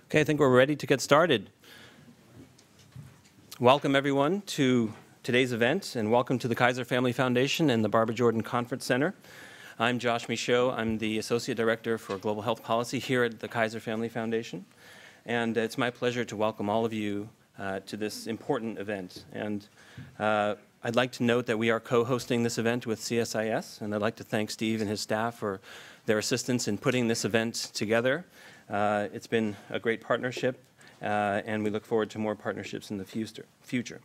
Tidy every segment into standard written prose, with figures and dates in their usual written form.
Okay, I think we're ready to get started. Welcome everyone to today's event, and welcome to the Kaiser Family Foundation and the Barbara Jordan Conference Center. I'm Josh Michaud. I'm the Associate Director for Global Health Policy here at the Kaiser Family Foundation. And it's my pleasure to welcome all of you to this important event. And I'd like to note that we are co-hosting this event with CSIS, and I'd like to thank Steve and his staff for their assistance in putting this event together. It's been a great partnership, and we look forward to more partnerships in the future.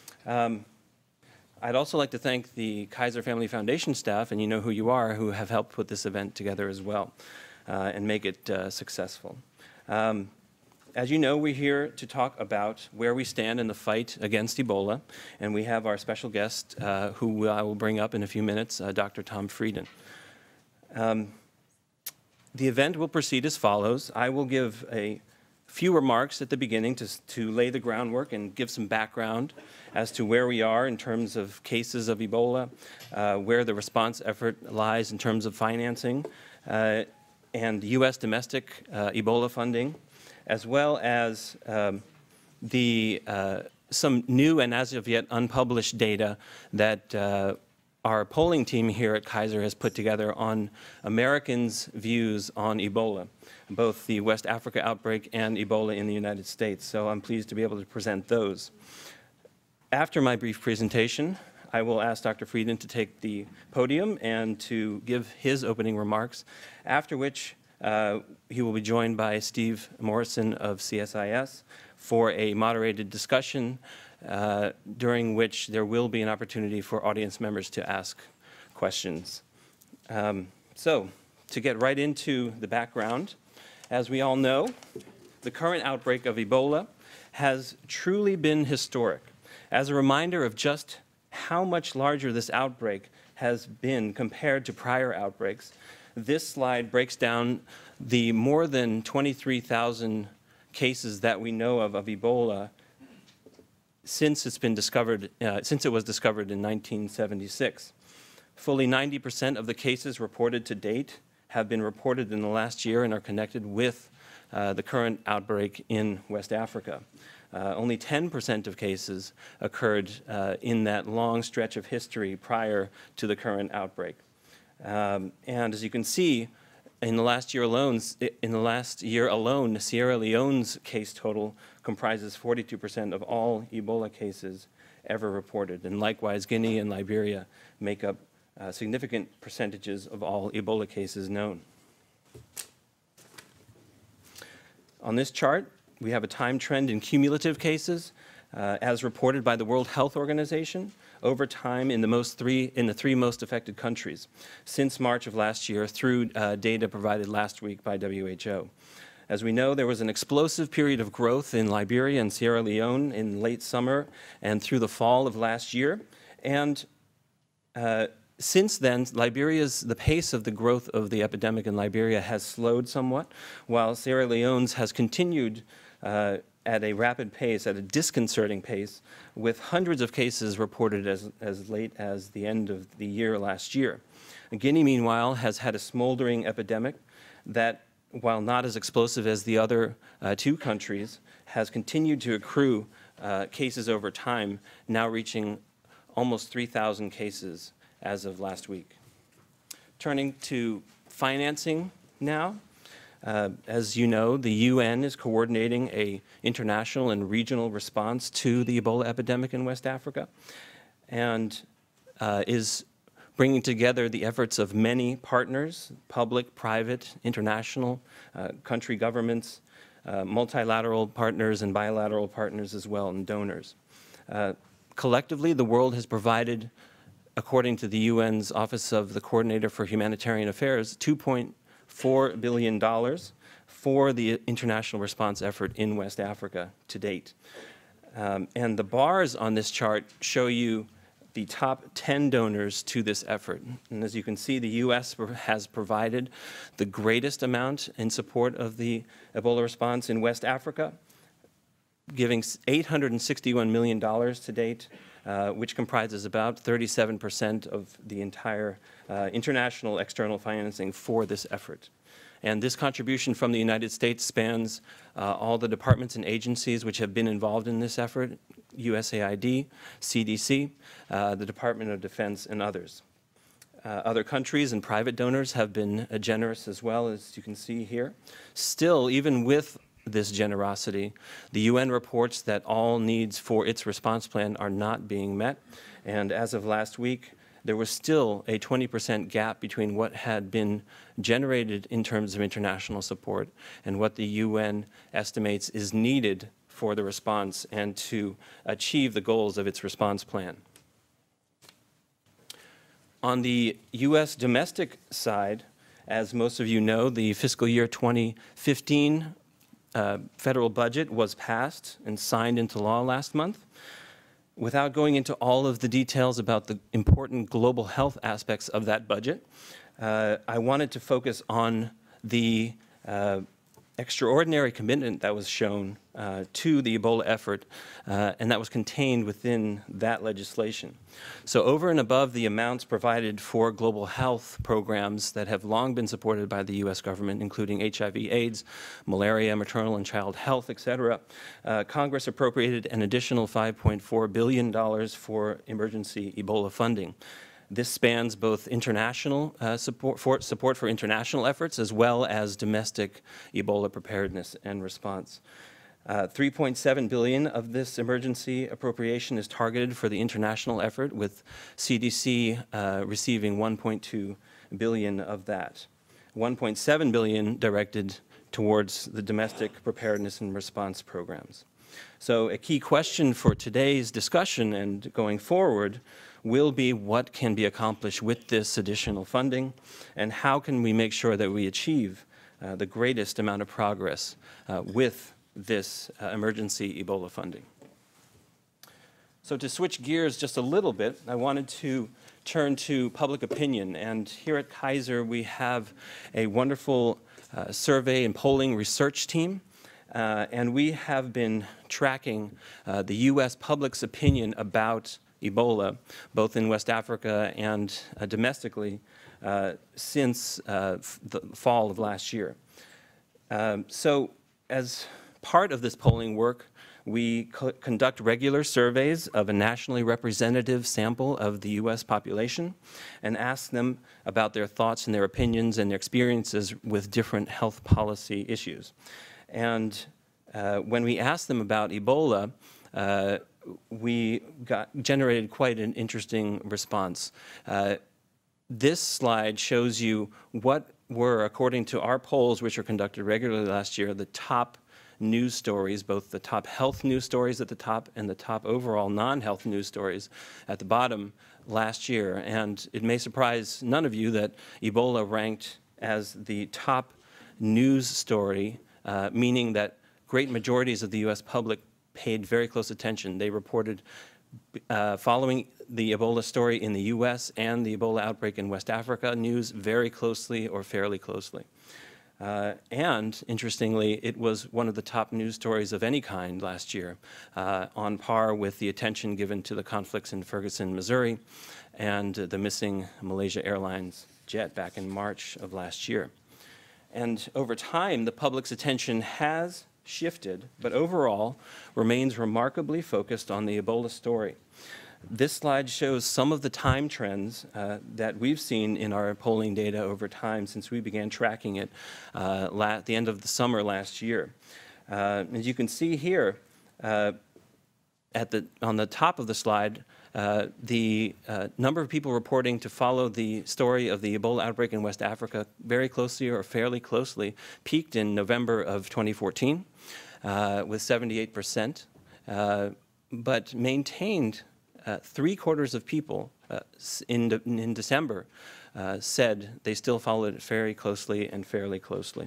I'd also like to thank the Kaiser Family Foundation staff, and you know who you are, who have helped put this event together as well and make it successful. As you know, we're here to talk about where we stand in the fight against Ebola, and we have our special guest, who I will bring up in a few minutes, Dr. Tom Frieden. The event will proceed as follows. I will give a few remarks at the beginning to lay the groundwork and give some background as to where we are in terms of cases of Ebola, where the response effort lies in terms of financing, and U.S. domestic Ebola funding, as well as some new and as of yet unpublished data that our polling team here at Kaiser has put together on Americans' views on Ebola, both the West Africa outbreak and Ebola in the United States. So I'm pleased to be able to present those. After my brief presentation, I will ask Dr. Frieden to take the podium and to give his opening remarks, after which he will be joined by Steve Morrison of CSIS for a moderated discussion during which there will be an opportunity for audience members to ask questions. So, to get right into the background, as we all know, the current outbreak of Ebola has truly been historic. As a reminder of just how much larger this outbreak has been compared to prior outbreaks, this slide breaks down the more than 23,000 cases that we know of Ebola since it's been discovered, since it was discovered in 1976. Fully 90% of the cases reported to date have been reported in the last year and are connected with the current outbreak in West Africa. Only 10% of cases occurred in that long stretch of history prior to the current outbreak. And as you can see, in the last year alone, Sierra Leone's case total comprises 42% of all Ebola cases ever reported. And likewise, Guinea and Liberia make up significant percentages of all Ebola cases known. On this chart, we have a time trend in cumulative cases as reported by the World Health Organization over time in the three most affected countries since March of last year through data provided last week by WHO. As we know, there was an explosive period of growth in Liberia and Sierra Leone in late summer and through the fall of last year. And since then, the pace of the growth of the epidemic in Liberia has slowed somewhat, while Sierra Leone's has continued at a rapid pace, at a disconcerting pace, with hundreds of cases reported as late as the end of the year last year. Guinea, meanwhile, has had a smoldering epidemic that, while not as explosive as the other two countries, has continued to accrue cases over time, now reaching almost 3,000 cases as of last week. Turning to financing now. As you know, the UN is coordinating an international and regional response to the Ebola epidemic in West Africa and is bringing together the efforts of many partners, public, private, international, country governments, multilateral partners and bilateral partners as well, and donors. Collectively, the world has provided, according to the UN's Office of the Coordinator for Humanitarian Affairs, $2.4 billion for the international response effort in West Africa to date. And the bars on this chart show you the top 10 donors to this effort. And as you can see, the U.S. has provided the greatest amount in support of the Ebola response in West Africa, giving $861 million to date, which comprises about 37% of the entire international external financing for this effort. And this contribution from the United States spans all the departments and agencies which have been involved in this effort: USAID, CDC, the Department of Defense, and others. Other countries and private donors have been generous as well, as you can see here. Still, even with this generosity, the UN reports that all needs for its response plan are not being met. And as of last week, there was still a 20% gap between what had been generated in terms of international support and what the UN estimates is needed for the response and to achieve the goals of its response plan. On the U.S. domestic side, as most of you know, the fiscal year 2015 federal budget was passed and signed into law last month. Without going into all of the details about the important global health aspects of that budget, I wanted to focus on the extraordinary commitment that was shown to the Ebola effort, and that was contained within that legislation. So over and above the amounts provided for global health programs that have long been supported by the U.S. government, including HIV/AIDS, malaria, maternal and child health, etc., Congress appropriated an additional $5.4 billion for emergency Ebola funding. This spans both international support for international efforts as well as domestic Ebola preparedness and response. $3.7 billion of this emergency appropriation is targeted for the international effort, with CDC receiving $1.2 billion of that. $1.7 billion directed towards the domestic preparedness and response programs. So a key question for today's discussion and going forward will be what can be accomplished with this additional funding, and how can we make sure that we achieve the greatest amount of progress with this emergency Ebola funding. So to switch gears just a little bit, I wanted to turn to public opinion. And here at Kaiser, we have a wonderful survey and polling research team. And we have been tracking the U.S. public's opinion about Ebola, both in West Africa and domestically, since the fall of last year. So as part of this polling work, we conduct regular surveys of a nationally representative sample of the U.S. population and ask them about their thoughts and their opinions and their experiences with different health policy issues. And when we asked them about Ebola, we generated quite an interesting response. This slide shows you what were, according to our polls, which were conducted regularly last year, the top news stories, both the top health news stories at the top and the top overall non-health news stories at the bottom last year. And it may surprise none of you that Ebola ranked as the top news story, meaning that great majorities of the U.S. public paid very close attention. They reported following the Ebola story in the U.S. and the Ebola outbreak in West Africa news very closely or fairly closely. And interestingly, it was one of the top news stories of any kind last year, on par with the attention given to the conflicts in Ferguson, Missouri, and the missing Malaysia Airlines jet back in March of last year. And over time, the public's attention has shifted, but overall remains remarkably focused on the Ebola story. This slide shows some of the time trends that we've seen in our polling data over time since we began tracking it at the end of the summer last year. As you can see here, on the top of the slide, the number of people reporting to follow the story of the Ebola outbreak in West Africa very closely or fairly closely peaked in November of 2014 with 78%, but maintained 3/4 of people in December said they still followed it very closely and fairly closely.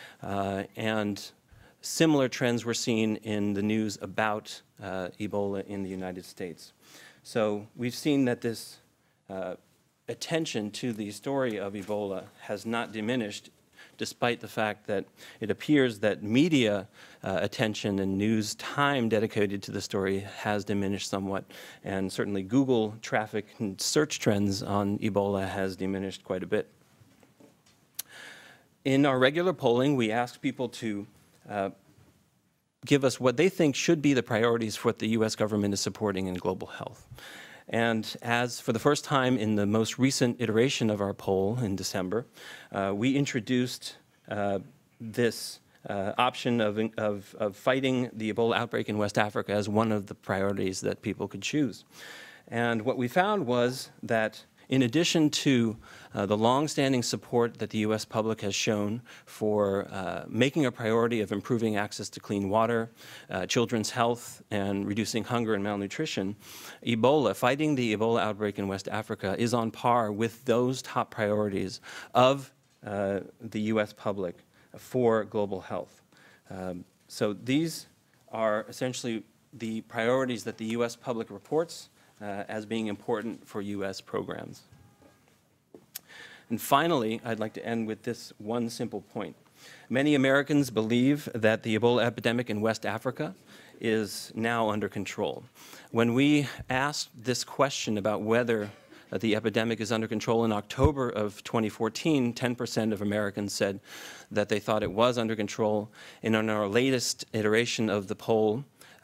And similar trends were seen in the news about Ebola in the United States. So we've seen that this attention to the story of Ebola has not diminished, despite the fact that it appears that media attention and news time dedicated to the story has diminished somewhat. And certainly Google traffic and search trends on Ebola has diminished quite a bit. In our regular polling, we asked people to give us what they think should be the priorities for what the U.S. government is supporting in global health. And as for the first time in the most recent iteration of our poll in December, we introduced this option of fighting the Ebola outbreak in West Africa as one of the priorities that people could choose. And what we found was that in addition to the long-standing support that the U.S. public has shown for making a priority of improving access to clean water, children's health, and reducing hunger and malnutrition, fighting the Ebola outbreak in West Africa is on par with those top priorities of the U.S. public for global health. So these are essentially the priorities that the U.S. public reports as being important for U.S. programs. And finally, I'd like to end with this one simple point. Many Americans believe that the Ebola epidemic in West Africa is now under control. When we asked this question about whether the epidemic is under control in October of 2014, 10% of Americans said that they thought it was under control. And in our latest iteration of the poll,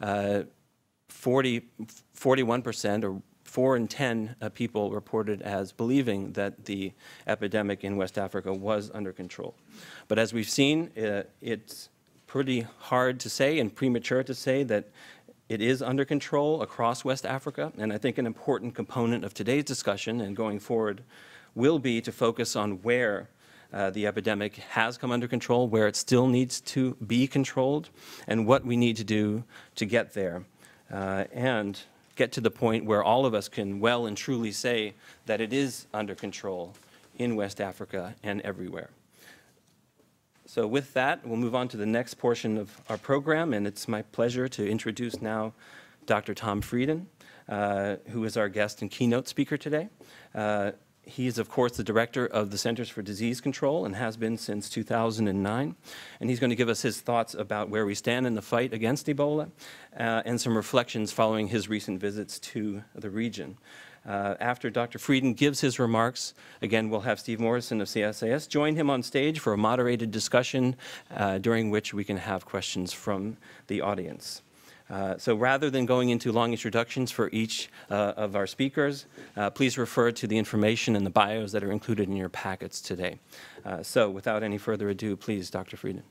41%, or 4 in 10 people reported as believing that the epidemic in West Africa was under control. But as we've seen, it's pretty hard to say and premature to say that it is under control across West Africa. And I think an important component of today's discussion and going forward will be to focus on where the epidemic has come under control, where it still needs to be controlled, and what we need to do to get there. And get to the point where all of us can well and truly say that it is under control in West Africa and everywhere. So with that, we'll move on to the next portion of our program, and it's my pleasure to introduce now Dr. Tom Frieden, who is our guest and keynote speaker today. He is, of course, the director of the Centers for Disease Control and has been since 2009. And he's going to give us his thoughts about where we stand in the fight against Ebola and some reflections following his recent visits to the region. After Dr. Frieden gives his remarks, again, we'll have Steve Morrison of CSIS join him on stage for a moderated discussion during which we can have questions from the audience. So rather than going into long introductions for each of our speakers, please refer to the information and the bios that are included in your packets today. So without any further ado, please, Dr. Frieden.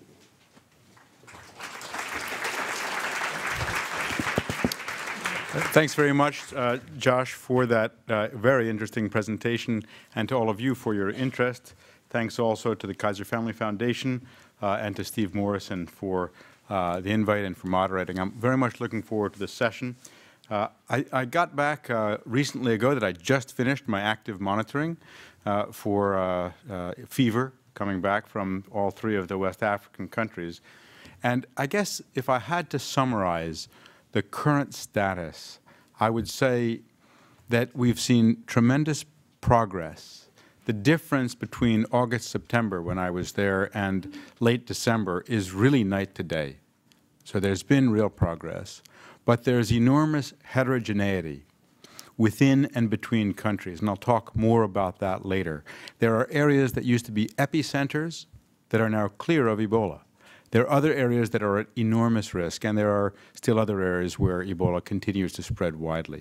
Thanks very much, Josh, for that very interesting presentation, and to all of you for your interest. Thanks also to the Kaiser Family Foundation and to Steve Morrison for the invite and for moderating. I'm very much looking forward to this session. I got back recently ago that I just finished my active monitoring for fever coming back from all 3 of the West African countries. And I guess if I had to summarize the current status, I would say that we've seen tremendous progress. The difference between August, September, when I was there, and late December is really night to day. So there's been real progress. But there's enormous heterogeneity within and between countries, and I'll talk more about that later. There are areas that used to be epicenters that are now clear of Ebola. There are other areas that are at enormous risk, and there are still other areas where Ebola continues to spread widely.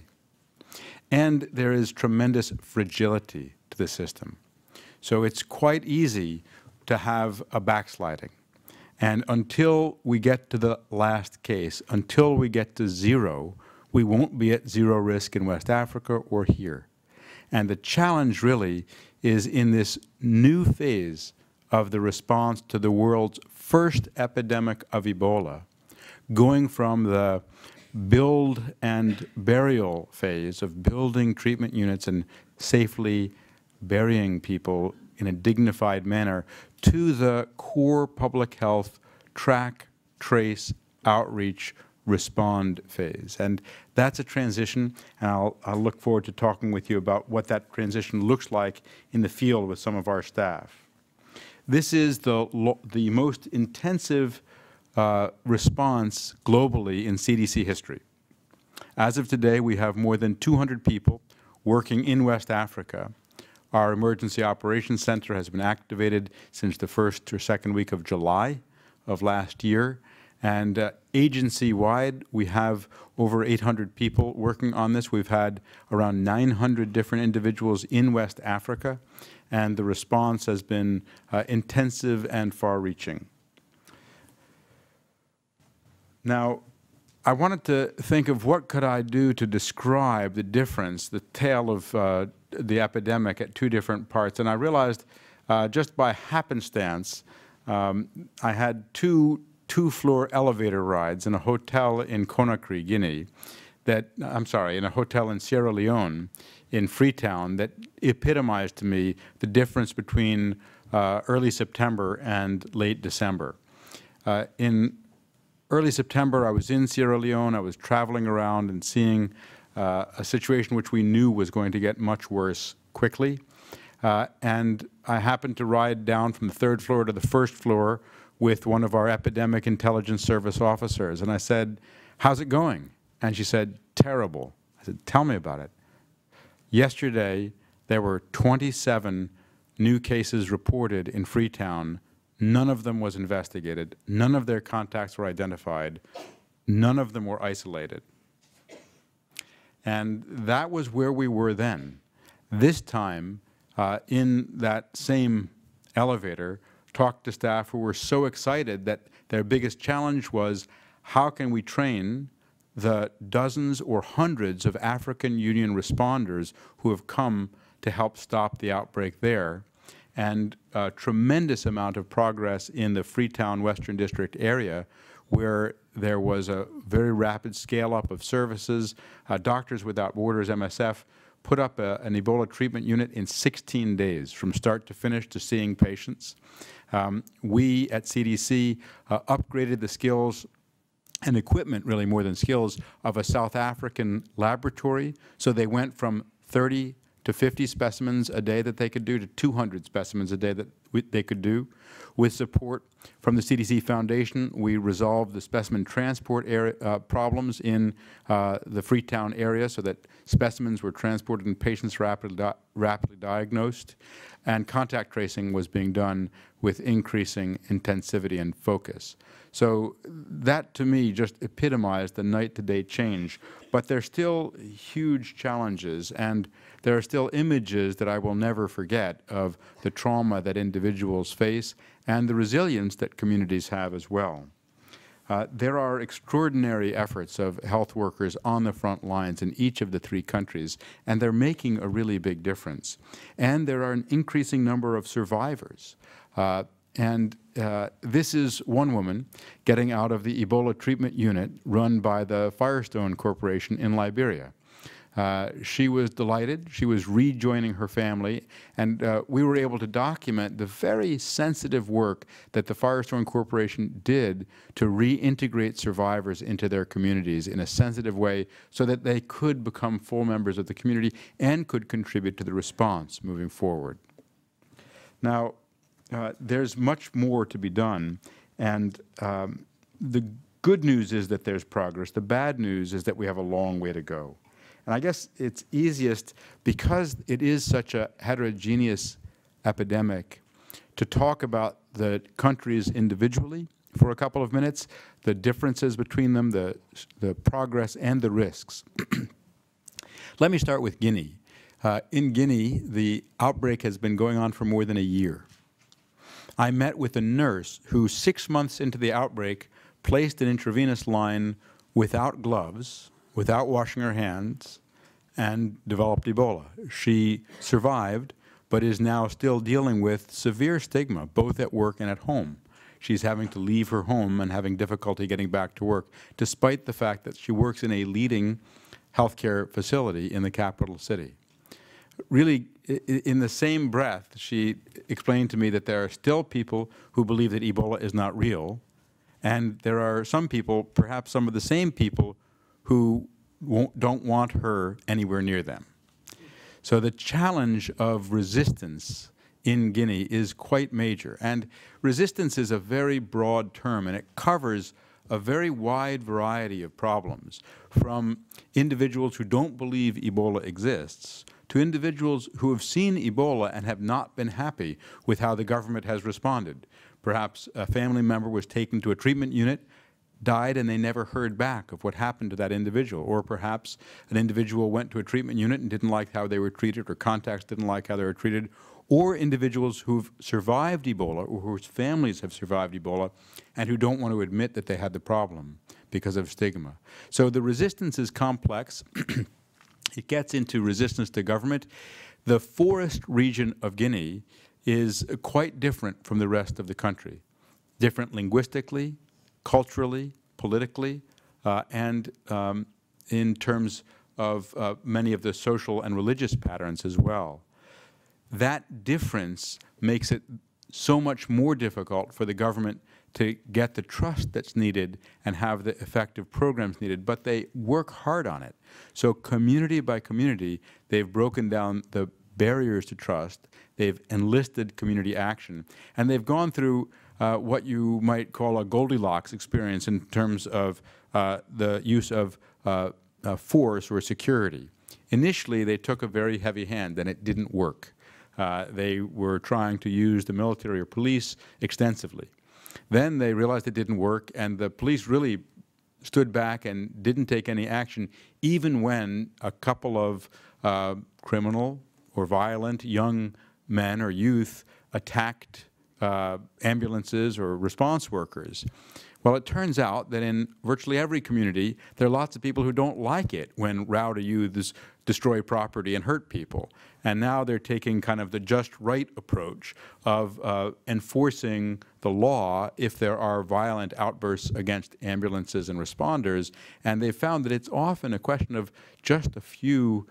And there is tremendous fragility to the system. So it's quite easy to have a backsliding. And until we get to the last case, until we get to 0, we won't be at 0 risk in West Africa or here. And the challenge really is in this new phase of the response to the world's first epidemic of Ebola, going from the build and burial phase of building treatment units and safely burying people in a dignified manner to the core public health track, trace, outreach, respond phase. And that's a transition, and I'll look forward to talking with you about what that transition looks like in the field with some of our staff. This is the most intensive response globally in CDC history. As of today, we have more than 200 people working in West Africa Our Emergency Operations Center has been activated since the first or second week of July of last year. And agency-wide, we have over 800 people working on this. We've had around 900 different individuals in West Africa, and the response has been intensive and far-reaching. Now, I wanted to think of what could I do to describe the difference, the tale of the epidemic at two different parts. And I realized just by happenstance, I had two-floor elevator rides in a hotel in Conakry, Guinea, in a hotel in Sierra Leone, in Freetown, that epitomized to me the difference between early September and late December. In early September, I was in Sierra Leone. I was traveling around and seeing a situation which we knew was going to get much worse quickly. And I happened to ride down from the third floor to the first floor with one of our Epidemic Intelligence Service officers. And I said, "How's it going?" And she said, "Terrible." I said, "Tell me about it." Yesterday, there were 27 new cases reported in Freetown. None of them was investigated. None of their contacts were identified. None of them were isolated. And that was where we were then. This time, in that same elevator, talked to staff who were so excited that their biggest challenge was, how can we train the dozens or hundreds of African Union responders who have come to help stop the outbreak there? And a tremendous amount of progress in the Freetown Western District area, where there was a very rapid scale-up of services. Doctors Without Borders, MSF, put up an Ebola treatment unit in 16 days, from start to finish, to seeing patients. We at CDC upgraded the skills and equipment, really more than skills, of a South African laboratory. So they went from 30 to 50 specimens a day that they could do to 200 specimens a day that they could do. With support from the CDC Foundation, we resolved the specimen transport problems in the Freetown area so that specimens were transported and patients rapidly diagnosed. And contact tracing was being done with increasing intensivity and focus. So that, to me, just epitomized the night-to-day change. But there's still huge challenges, and there are still images that I will never forget of the trauma that individuals face and the resilience that communities have as well. There are extraordinary efforts of health workers on the front lines in each of the three countries, and they're making a really big difference. And there are an increasing number of survivors. This is one woman getting out of the Ebola treatment unit run by the Firestone Corporation in Liberia. She was delighted. She was rejoining her family, and we were able to document the very sensitive work that the Firestone Corporation did to reintegrate survivors into their communities in a sensitive way so that they could become full members of the community and could contribute to the response moving forward. Now, there's much more to be done, and the good news is that there's progress. The bad news is that we have a long way to go. And I guess it's easiest, because it is such a heterogeneous epidemic, to talk about the countries individually for a couple of minutes, the differences between them, the progress and the risks. Let me start with Guinea. In Guinea, the outbreak has been going on for more than a year. I met with a nurse who, 6 months into the outbreak, placed an intravenous line without gloves, without washing her hands, and developed Ebola. She survived, but is now still dealing with severe stigma, both at work and at home. She's having to leave her home and having difficulty getting back to work, despite the fact that she works in a leading healthcare facility in the capital city. Really, in the same breath, she explained to me that there are still people who believe that Ebola is not real, and there are some people, perhaps some of the same people, who don't want her anywhere near them. So the challenge of resistance in Guinea is quite major. And resistance is a very broad term, and it covers a very wide variety of problems, from individuals who don't believe Ebola exists to individuals who have seen Ebola and have not been happy with how the government has responded. Perhaps a family member was taken to a treatment unit, died, and they never heard back of what happened to that individual. Or perhaps an individual went to a treatment unit and didn't like how they were treated, or contacts didn't like how they were treated. Or individuals who've survived Ebola, or whose families have survived Ebola, and who don't want to admit that they had the problem because of stigma. So the resistance is complex. It gets into resistance to government. The forest region of Guinea is quite different from the rest of the country. Different linguistically, culturally, politically, and in terms of many of the social and religious patterns as well. That difference makes it so much more difficult for the government to get the trust that's needed and have the effective programs needed, but they work hard on it. So community by community, they've broken down the barriers to trust, they've enlisted community action, and they've gone through what you might call a Goldilocks experience in terms of the use of force or security. Initially, they took a very heavy hand, and it didn't work. They were trying to use the military or police extensively. Then they realized it didn't work, and the police really stood back and didn't take any action, even when a couple of criminal or violent young men or youth attacked ambulances or response workers. Well, it turns out that in virtually every community, there are lots of people who don't like it when rowdy youths destroy property and hurt people. And now they're taking kind of the just right approach of enforcing the law if there are violent outbursts against ambulances and responders. And they've found that it's often a question of just a few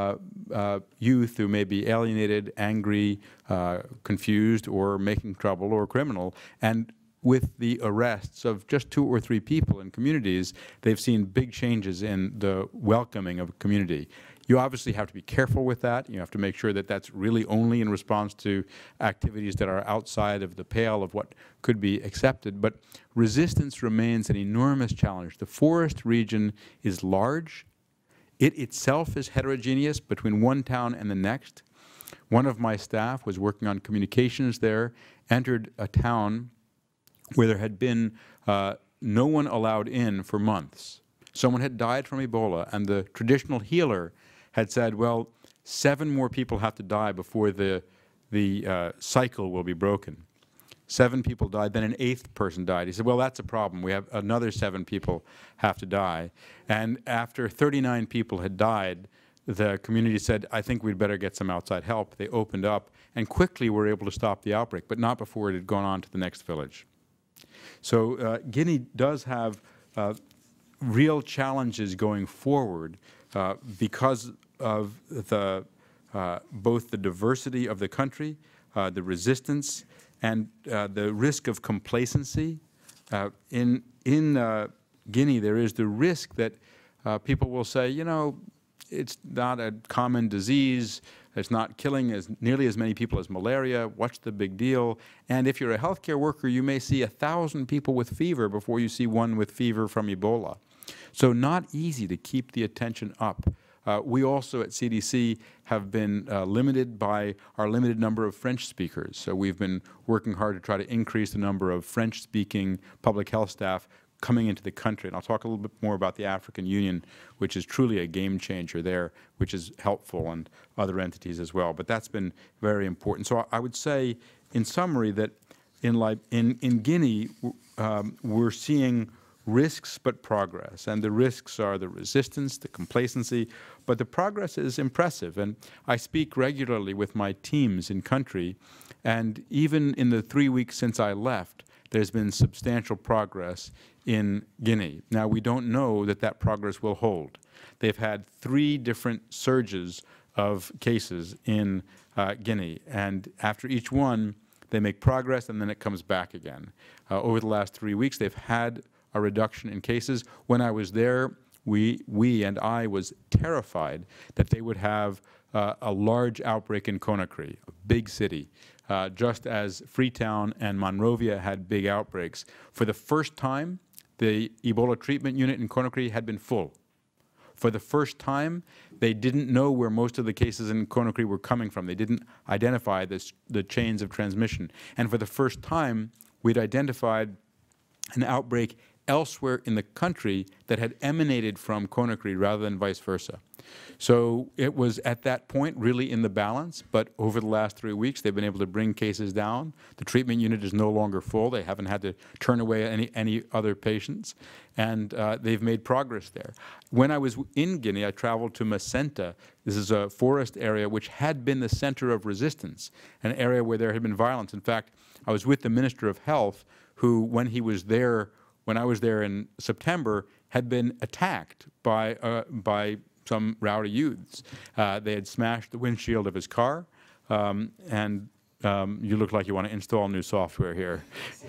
youth who may be alienated, angry, confused, or making trouble or criminal. And with the arrests of just 2 or 3 people in communities, they've seen big changes in the welcoming of a community. You obviously have to be careful with that. You have to make sure that that's really only in response to activities that are outside of the pale of what could be accepted. But resistance remains an enormous challenge. The forest region is large. It itself is heterogeneous between one town and the next. One of my staff was working on communications there, entered a town where there had been no one allowed in for months. Someone had died from Ebola, and the traditional healer had said, well, 7 more people have to die before the cycle will be broken. 7 people died, then an 8th person died. He said, well, that's a problem. We have another 7 people have to die. And after 39 people had died, the community said, I think we'd better get some outside help. They opened up and quickly were able to stop the outbreak, but not before it had gone on to the next village. So Guinea does have real challenges going forward because of the, both the diversity of the country, the resistance, and the risk of complacency. In Guinea, there is the risk that people will say, you know, it's not a common disease, it's not killing nearly as many people as malaria, what's the big deal? And if you're a healthcare worker, you may see 1,000 people with fever before you see one with fever from Ebola. So not easy to keep the attention up. We also at CDC have been limited by our limited number of French speakers. So we've been working hard to try to increase the number of French-speaking public health staff coming into the country. And I'll talk a little bit more about the African Union, which is truly a game changer there, which is helpful, and other entities as well. But that's been very important. So I would say, in summary, that in Guinea, we're seeing risks but progress. And the risks are the resistance, the complacency, but the progress is impressive. And I speak regularly with my teams in country, and even in the 3 weeks since I left, there's been substantial progress in Guinea. Now, we don't know that that progress will hold. They've had 3 different surges of cases in Guinea, and after each one, they make progress, and then it comes back again. Over the last 3 weeks, they've had a reduction in cases. When I was there, we and I was terrified that they would have a large outbreak in Conakry, a big city, just as Freetown and Monrovia had big outbreaks. For the first time, the Ebola treatment unit in Conakry had been full For the first time, they didn't know where most of the cases in Conakry were coming from. They didn't identify the chains of transmission. And for the first time, we'd identified an outbreak elsewhere in the country that had emanated from Conakry rather than vice versa. So it was at that point really in the balance, but over the last 3 weeks they've been able to bring cases down. The treatment unit is no longer full. They haven't had to turn away any other patients, and they've made progress there. When I was in Guinea, I traveled to Macenta. This is a forest area which had been the center of resistance, an area where there had been violence. In fact, I was with the Minister of Health, who, when I was there in September, had been attacked by some rowdy youths. They had smashed the windshield of his car, and you look like you want to install new software here.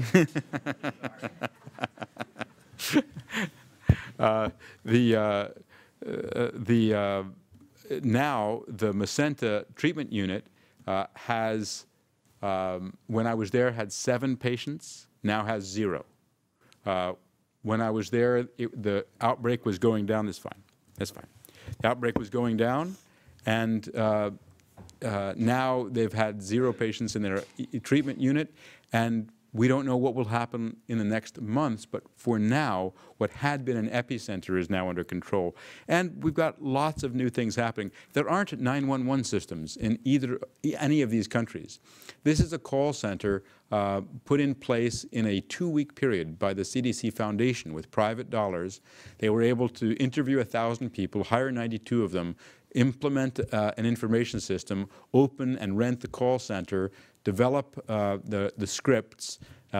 Now the Macenta treatment unit has, when I was there, had 7 patients, now has 0. When I was there, the outbreak was going down. That's fine. That's fine. The outbreak was going down, and now they've had 0 patients in their treatment unit, and we don't know what will happen in the next months, but for now, what had been an epicenter is now under control. And we've got lots of new things happening. There aren't 911 systems in any of these countries. This is a call center put in place in a 2-week period by the CDC Foundation with private dollars. They were able to interview 1,000 people, hire 92 of them, implement an information system, open and rent the call center, develop the scripts,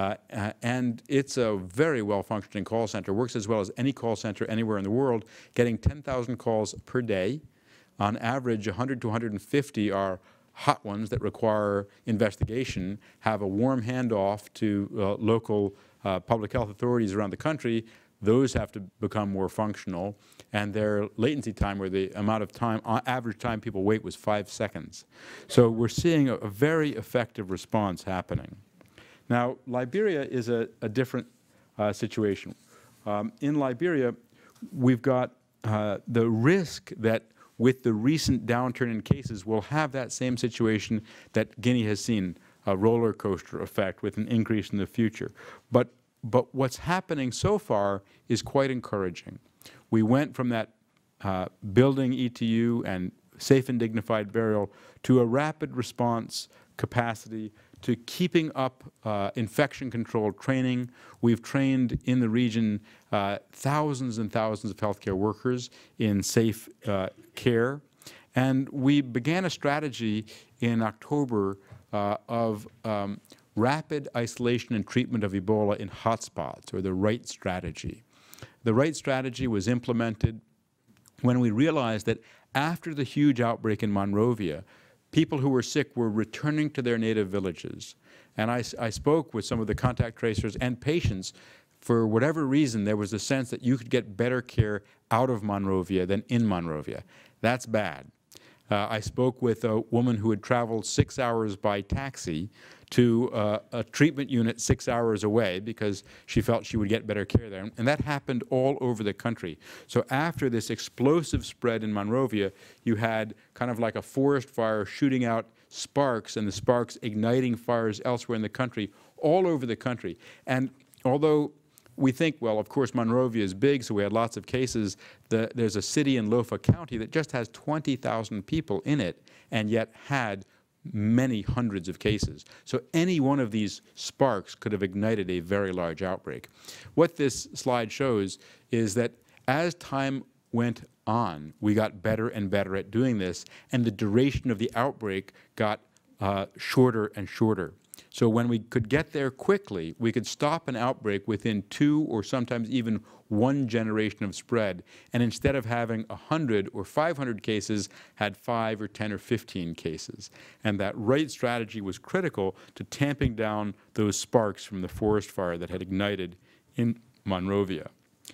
and it's a very well-functioning call center. Works as well as any call center anywhere in the world, getting 10,000 calls per day. On average, 100 to 150 are hot ones that require investigation, have a warm handoff to local public health authorities around the country. Those have to become more functional, and their latency time, or the amount of time, average time people wait, was 5 seconds. So we're seeing a very effective response happening. Now, Liberia is a different situation. In Liberia, we've got the risk that with the recent downturn in cases, we'll have that same situation that Guinea has seen, a roller coaster effect with an increase in the future. But what's happening so far is quite encouraging. We went from that building ETU and safe and dignified burial to a rapid response capacity, to keeping up infection control training. We've trained in the region thousands and thousands of healthcare workers in safe care. And we began a strategy in October of rapid isolation and treatment of Ebola in hotspots, or the right strategy. The right strategy was implemented when we realized that after the huge outbreak in Monrovia, people who were sick were returning to their native villages. And I spoke with some of the contact tracers and patients. For whatever reason, there was a sense that you could get better care out of Monrovia than in Monrovia. That's bad. I spoke with a woman who had traveled 6 hours by taxi to a treatment unit 6 hours away because she felt she would get better care there. And that happened all over the country. So after this explosive spread in Monrovia, you had kind of like a forest fire shooting out sparks, and the sparks igniting fires elsewhere in the country, all over the country. And although we think, well, of course, Monrovia is big, so we had lots of cases. There's a city in Lofa County that just has 20,000 people in it, and yet had many hundreds of cases. So any one of these sparks could have ignited a very large outbreak. What this slide shows is that as time went on, we got better and better at doing this, and the duration of the outbreak got shorter and shorter. So when we could get there quickly, we could stop an outbreak within 2 or sometimes even 1 generation of spread, and instead of having 100 or 500 cases, had 5 or 10 or 15 cases. And that right strategy was critical to tamping down those sparks from the forest fire that had ignited in Monrovia.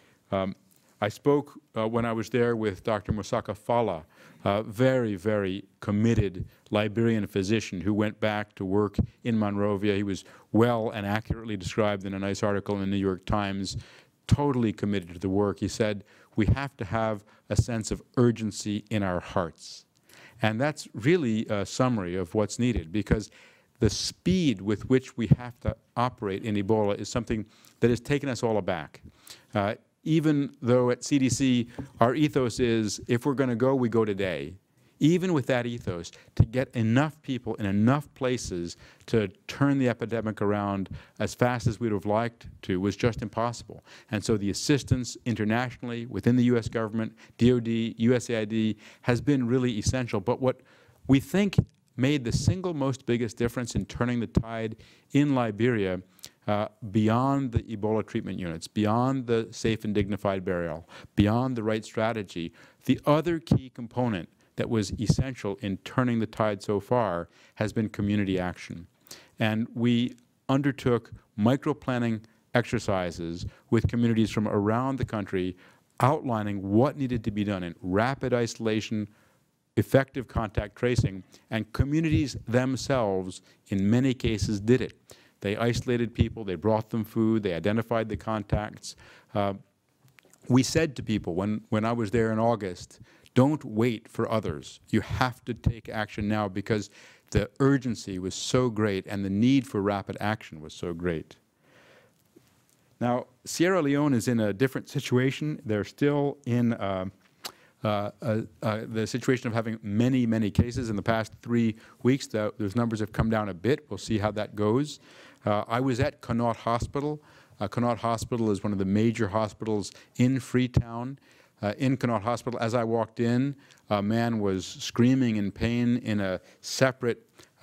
I spoke when I was there with Dr. Mosaka Fala, a very, very committed Liberian physician who went back to work in Monrovia. He was well and accurately described in a nice article in the New York Times, totally committed to the work. He said, we have to have a sense of urgency in our hearts. And that's really a summary of what's needed, because the speed with which we have to operate in Ebola is something that has taken us all aback. Even though at CDC our ethos is, if we're going to go, we go today. Even with that ethos, to get enough people in enough places to turn the epidemic around as fast as we'd have liked to was just impossible. And so the assistance internationally, within the U.S. government, DOD, USAID, has been really essential. But what we think made the single most biggest difference in turning the tide in Liberia, beyond the Ebola treatment units, beyond the safe and dignified burial, beyond the right strategy, the other key component that was essential in turning the tide so far has been community action. And we undertook micro-planning exercises with communities from around the country outlining what needed to be done in rapid isolation, effective contact tracing, and communities themselves in many cases did it. They isolated people, they brought them food, they identified the contacts. We said to people when I was there in August, don't wait for others. You have to take action now, because the urgency was so great and the need for rapid action was so great. Now, Sierra Leone is in a different situation. They're still in the situation of having many, many cases. In the past 3 weeks, those numbers have come down a bit. We'll see how that goes. I was at Connaught Hospital. Connaught Hospital is one of the major hospitals in Freetown. In Connaught Hospital, as I walked in, a man was screaming in pain in a separate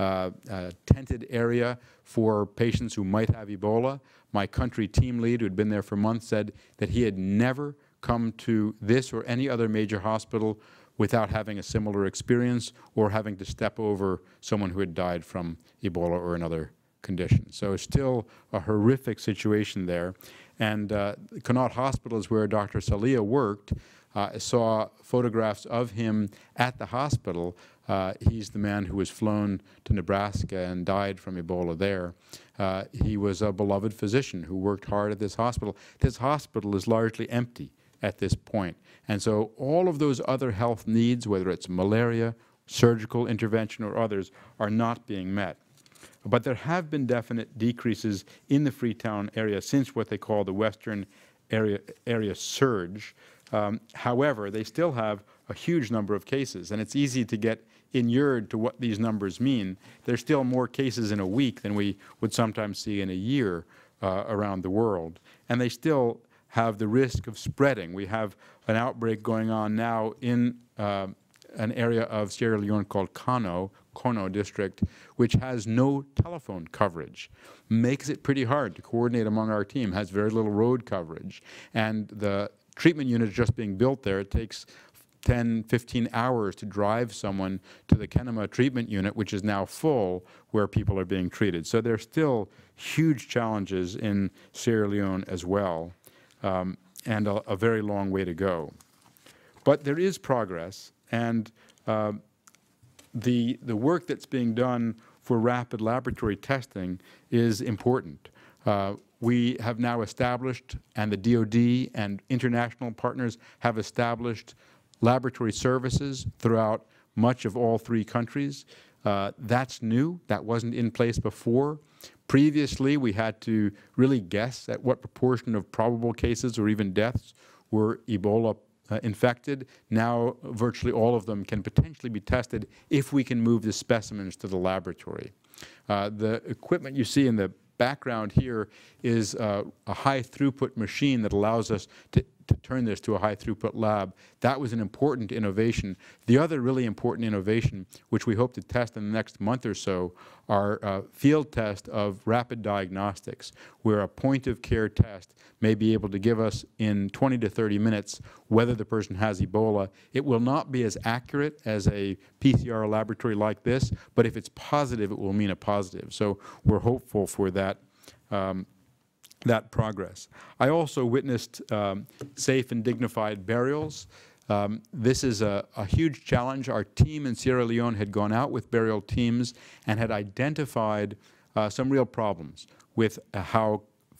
tented area for patients who might have Ebola. My country team lead, who had been there for months, said that he had never come to this or any other major hospital without having a similar experience or having to step over someone who had died from Ebola or another condition. So it's still a horrific situation there. And Connaught Hospital is where Dr. Salia worked. I saw photographs of him at the hospital. He's the man who was flown to Nebraska and died from Ebola there. He was a beloved physician who worked hard at this hospital. This hospital is largely empty at this point. And so all of those other health needs, whether it's malaria, surgical intervention, or others, are not being met. But there have been definite decreases in the Freetown area since what they call the Western area surge. However, they still have a huge number of cases, and it's easy to get inured to what these numbers mean. There's still more cases in a week than we would sometimes see in a year around the world, and they still have the risk of spreading. We have an outbreak going on now in an area of Sierra Leone called Kono district, which has no telephone coverage. Makes it pretty hard to coordinate among our team, has very little road coverage. And the treatment unit is just being built there. It takes 10, 15 hours to drive someone to the Kenema treatment unit, which is now full, where people are being treated. So there are still huge challenges in Sierra Leone as well, and a very long way to go. But there is progress, and the work that's being done for rapid laboratory testing is important. We have now established, and the DOD and international partners have established, laboratory services throughout much of all 3 countries. That's new. That wasn't in place before. Previously, we had to really guess at what proportion of probable cases or even deaths were Ebola infected. Now, virtually all of them can potentially be tested if we can move the specimens to the laboratory. The equipment you see in the background here is a high-throughput machine that allows us to turn this to a high-throughput lab. That was an important innovation. The other really important innovation, which we hope to test in the next month or so, are field tests of rapid diagnostics, where a point-of-care test may be able to give us in 20 to 30 minutes whether the person has Ebola. It will not be as accurate as a PCR laboratory like this, but if it's positive, it will mean a positive. So we're hopeful for that that progress. I also witnessed safe and dignified burials. This is a huge challenge. Our team in Sierra Leone had gone out with burial teams and had identified some real problems with how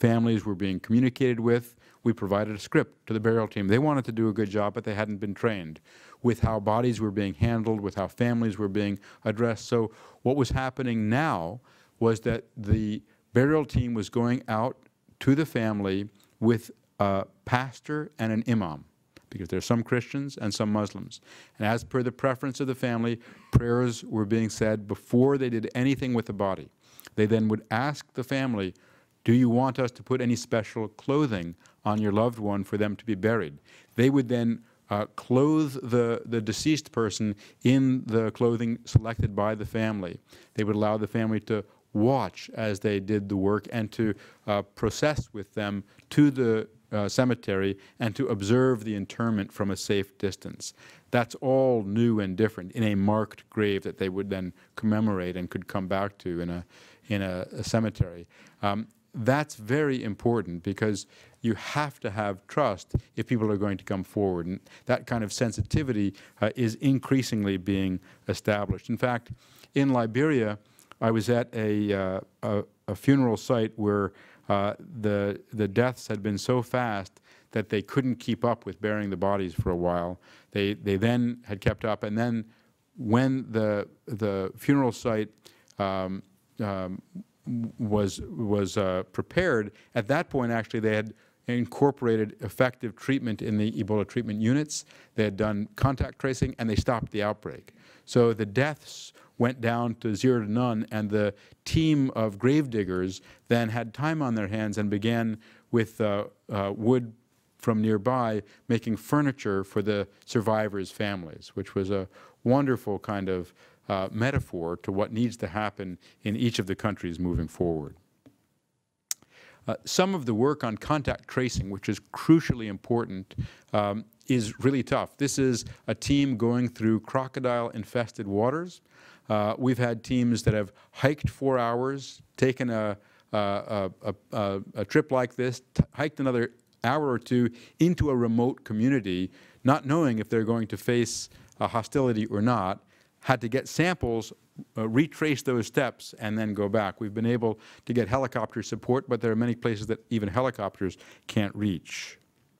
families were being communicated with. We provided a script to the burial team. They wanted to do a good job, but they hadn't been trained with how bodies were being handled, with how families were being addressed. So what was happening now was that the burial team was going out to the family with a pastor and an imam, because there are some Christians and some Muslims. And as per the preference of the family, prayers were being said before they did anything with the body. They then would ask the family, do you want us to put any special clothing on your loved one for them to be buried? They would then clothe the deceased person in the clothing selected by the family. They would allow the family to watch as they did the work and to process with them to the cemetery and to observe the interment from a safe distance. That's all new and different in a marked grave that they would then commemorate and could come back to in a cemetery. That's very important because you have to have trust if people are going to come forward. And that kind of sensitivity is increasingly being established. In fact, in Liberia, I was at a funeral site where the deaths had been so fast that they couldn't keep up with burying the bodies for a while. They then had kept up, and then when the funeral site was prepared, at that point actually they had incorporated effective treatment in the Ebola treatment units. They had done contact tracing, and they stopped the outbreak. So the deaths went down to 0 to none, and the team of grave diggers then had time on their hands and began with wood from nearby making furniture for the survivors' families, which was a wonderful kind of metaphor to what needs to happen in each of the countries moving forward. Some of the work on contact tracing, which is crucially important, is really tough. This is a team going through crocodile-infested waters. We've had teams that have hiked 4 hours, taken a trip like this, hiked another hour or two into a remote community, not knowing if they're going to face hostility or not, had to get samples, retrace those steps, and then go back. We've been able to get helicopter support, but there are many places that even helicopters can't reach.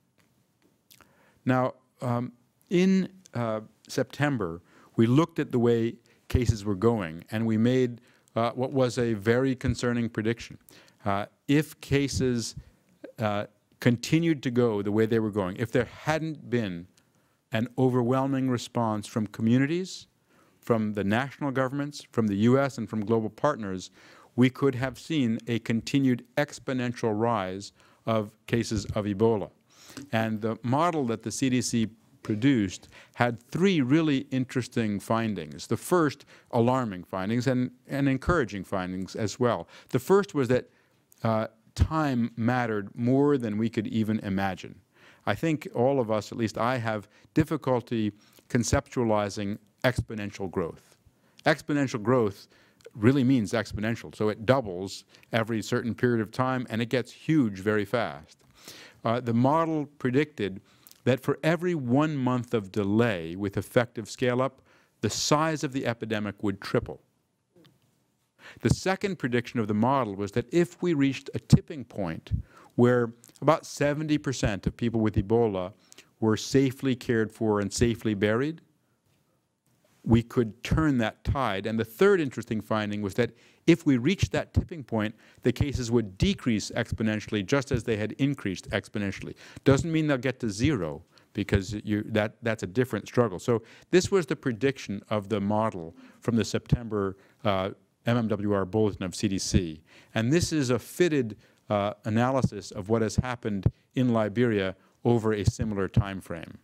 Now, in September, we looked at the way cases were going, and we made what was a very concerning prediction. If cases continued to go the way they were going, if there hadn't been an overwhelming response from communities, from the national governments, from the U.S., and from global partners, we could have seen a continued exponential rise of cases of Ebola. And the model that the CDC produced had 3 really interesting findings. The first, alarming findings, and encouraging findings as well. The first was that time mattered more than we could even imagine. I think all of us, at least I, have difficulty conceptualizing exponential growth. Exponential growth really means exponential, so it doubles every certain period of time, and it gets huge very fast. The model predicted that for every 1 month of delay with effective scale-up, the size of the epidemic would triple. The second prediction of the model was that if we reached a tipping point where about 70% of people with Ebola were safely cared for and safely buried, we could turn that tide. And the third interesting finding was that if we reached that tipping point, the cases would decrease exponentially just as they had increased exponentially. Doesn't mean they'll get to 0, because that's a different struggle. So this was the prediction of the model from the September MMWR Bulletin of CDC. And this is a fitted analysis of what has happened in Liberia over a similar time frame.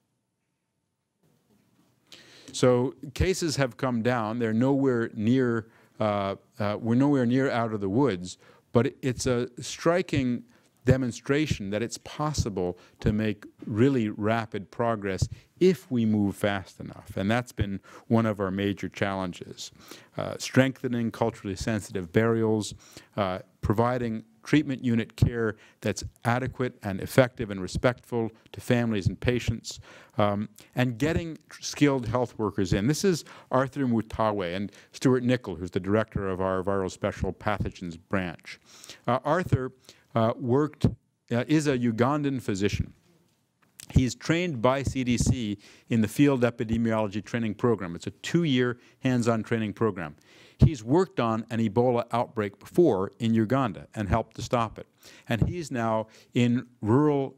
So cases have come down. They're nowhere near, we're nowhere near out of the woods, but it's a striking demonstration that it's possible to make really rapid progress if we move fast enough. And that's been one of our major challenges. Strengthening culturally sensitive burials, providing treatment unit care that's adequate and effective and respectful to families and patients, and getting skilled health workers in. This is Arthur Mutawe and Stuart Nickel, who's the director of our Viral Special Pathogens branch. Arthur is a Ugandan physician. He's trained by CDC in the field epidemiology training program. It's a 2-year hands-on training program. He's worked on an Ebola outbreak before in Uganda and helped to stop it. And he's now in rural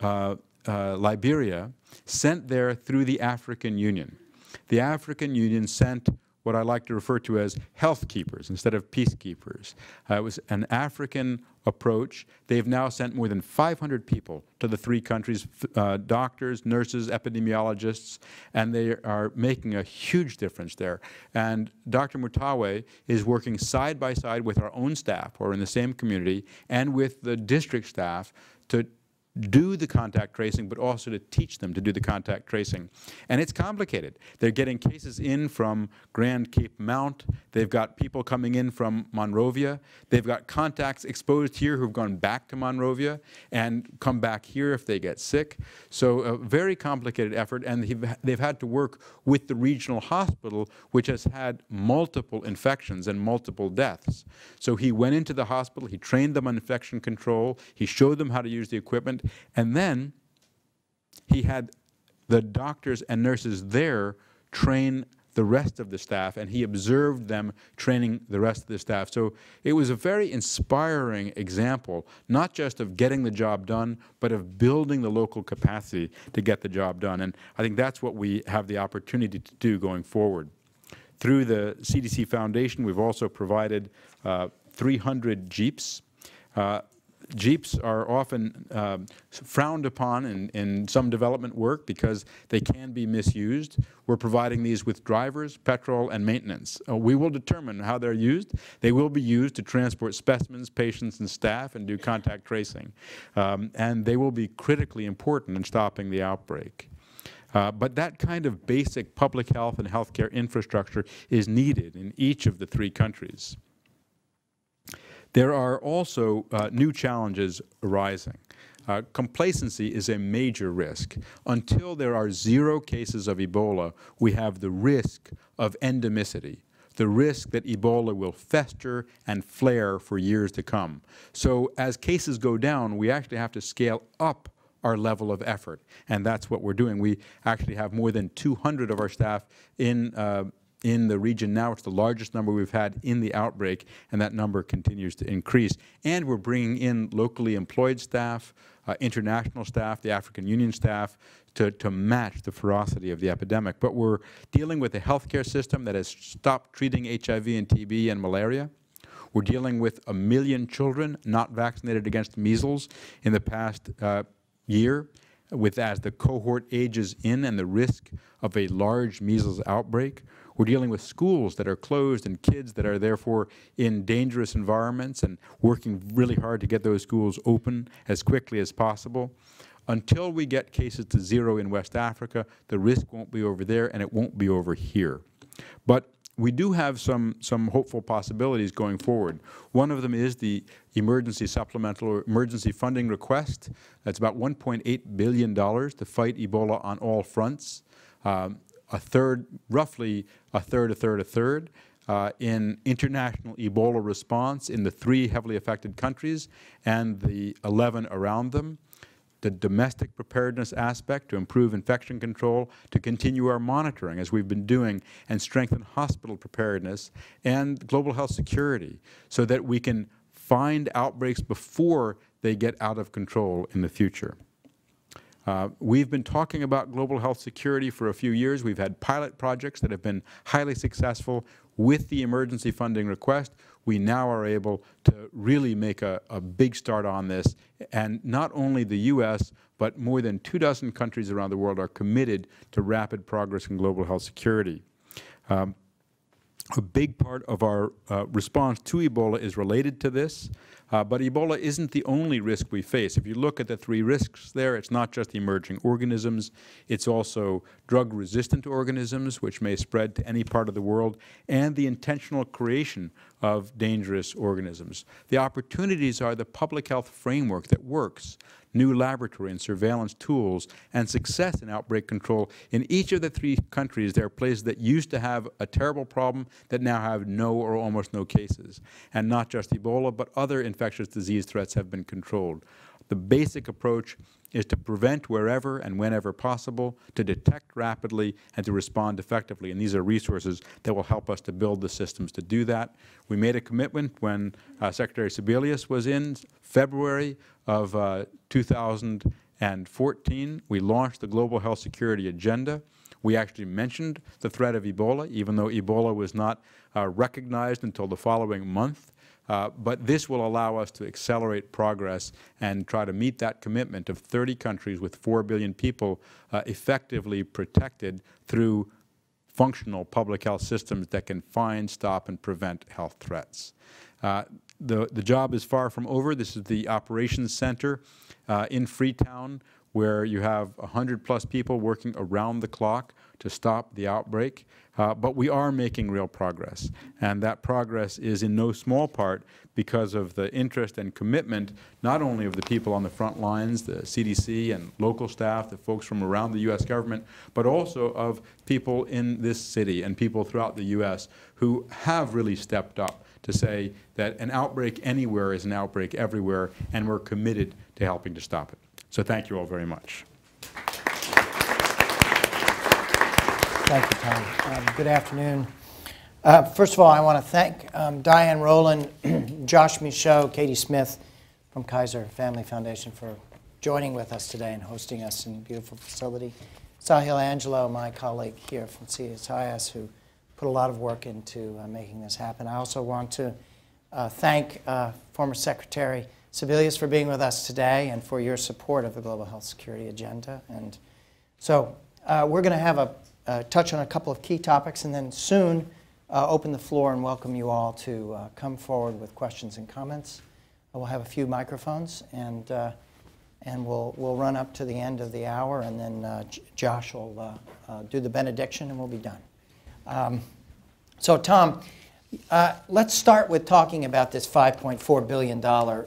Liberia, sent there through the African Union. The African Union sent what I like to refer to as health keepers instead of peacekeepers. It was an African approach. They've now sent more than 500 people to the 3 countries, doctors, nurses, epidemiologists, and they are making a huge difference there. And Dr. Mutawe is working side by side with our own staff, who are in the same community, and with the district staff to do the contact tracing, but also to teach them to do the contact tracing. And it's complicated. They're getting cases in from Grand Cape Mount. They've got people coming in from Monrovia. They've got contacts exposed here who've gone back to Monrovia and come back here if they get sick. So a very complicated effort, and they've had to work with the regional hospital, which has had multiple infections and multiple deaths. So he went into the hospital, he trained them on infection control, he showed them how to use the equipment, and then he had the doctors and nurses there train the rest of the staff, and he observed them training the rest of the staff. So it was a very inspiring example, not just of getting the job done, but of building the local capacity to get the job done. And I think that's what we have the opportunity to do going forward. Through the CDC Foundation, we've also provided 300 jeeps. Jeeps are often frowned upon in some development work because they can be misused. We're providing these with drivers, petrol, and maintenance. We will determine how they're used. They will be used to transport specimens, patients, and staff and do contact tracing. And they will be critically important in stopping the outbreak. But that kind of basic public health and healthcare infrastructure is needed in each of the 3 countries. There are also new challenges arising. Complacency is a major risk. Until there are 0 cases of Ebola, we have the risk of endemicity, the risk that Ebola will fester and flare for years to come. So as cases go down, we actually have to scale up our level of effort, and that's what we're doing. We actually have more than 200 of our staff in the region now. It's the largest number we've had in the outbreak, and that number continues to increase. And we're bringing in locally employed staff, international staff, the African Union staff, to match the ferocity of the epidemic. But we're dealing with a healthcare system that has stopped treating HIV and TB and malaria. We're dealing with 1 million children not vaccinated against measles in the past year, as the cohort ages in and the risk of a large measles outbreak. We're dealing with schools that are closed and kids that are therefore in dangerous environments, and working really hard to get those schools open as quickly as possible. Until we get cases to 0 in West Africa, the risk won't be over there and it won't be over here. But we do have some hopeful possibilities going forward. One of them is the emergency supplemental or emergency funding request. That's about $1.8 billion to fight Ebola on all fronts. Roughly a third, in international Ebola response in the 3 heavily affected countries and the 11 around them. The domestic preparedness aspect to improve infection control, to continue our monitoring as we've been doing, and strengthen hospital preparedness, and global health security so that we can find outbreaks before they get out of control in the future. We've been talking about global health security for a few years. We've had pilot projects that have been highly successful. With the emergency funding request, we now are able to really make a big start on this. And not only the U.S., but more than 24 countries around the world are committed to rapid progress in global health security. A big part of our response to Ebola is related to this, but Ebola isn't the only risk we face. If you look at the 3 risks there, it's not just the emerging organisms, it's also drug-resistant organisms, which may spread to any part of the world, and the intentional creation of dangerous organisms. The opportunities are the public health framework that works, new laboratory and surveillance tools, and success in outbreak control. In each of the 3 countries, there are places that used to have a terrible problem that now have no or almost no cases. And not just Ebola, but other infectious disease threats have been controlled. The basic approach is to prevent wherever and whenever possible, to detect rapidly, and to respond effectively. And these are resources that will help us to build the systems to do that. We made a commitment when Secretary Sebelius was in February of 2014. We launched the Global Health Security Agenda. We actually mentioned the threat of Ebola, even though Ebola was not recognized until the following month. But this will allow us to accelerate progress and try to meet that commitment of 30 countries with 4 billion people effectively protected through functional public health systems that can find, stop, and prevent health threats. The job is far from over. This is the operations center in Freetown, where you have 100+ people working around the clock to stop the outbreak. But we are making real progress, and that progress is in no small part because of the interest and commitment not only of the people on the front lines, the CDC and local staff, the folks from around the U.S. government, but also of people in this city and people throughout the U.S. who have really stepped up to say that an outbreak anywhere is an outbreak everywhere, and we're committed to helping to stop it. So thank you all very much. Thank you, Tom. Good afternoon. First of all, I want to thank Diane Rowland, Josh Michaud, Katie Smith from Kaiser Family Foundation for joining with us today and hosting us in a beautiful facility. Sahil Angelo, my colleague here from CSIS, who put a lot of work into making this happen. I also want to thank former Secretary Sebelius for being with us today and for your support of the Global Health Security Agenda. And so we're going to have a touch on a couple of key topics, and then soon open the floor and welcome you all to come forward with questions and comments. We'll have a few microphones, and we'll run up to the end of the hour, and then Josh will do the benediction, and we'll be done. So, Tom, let's start with talking about this $5.4 billion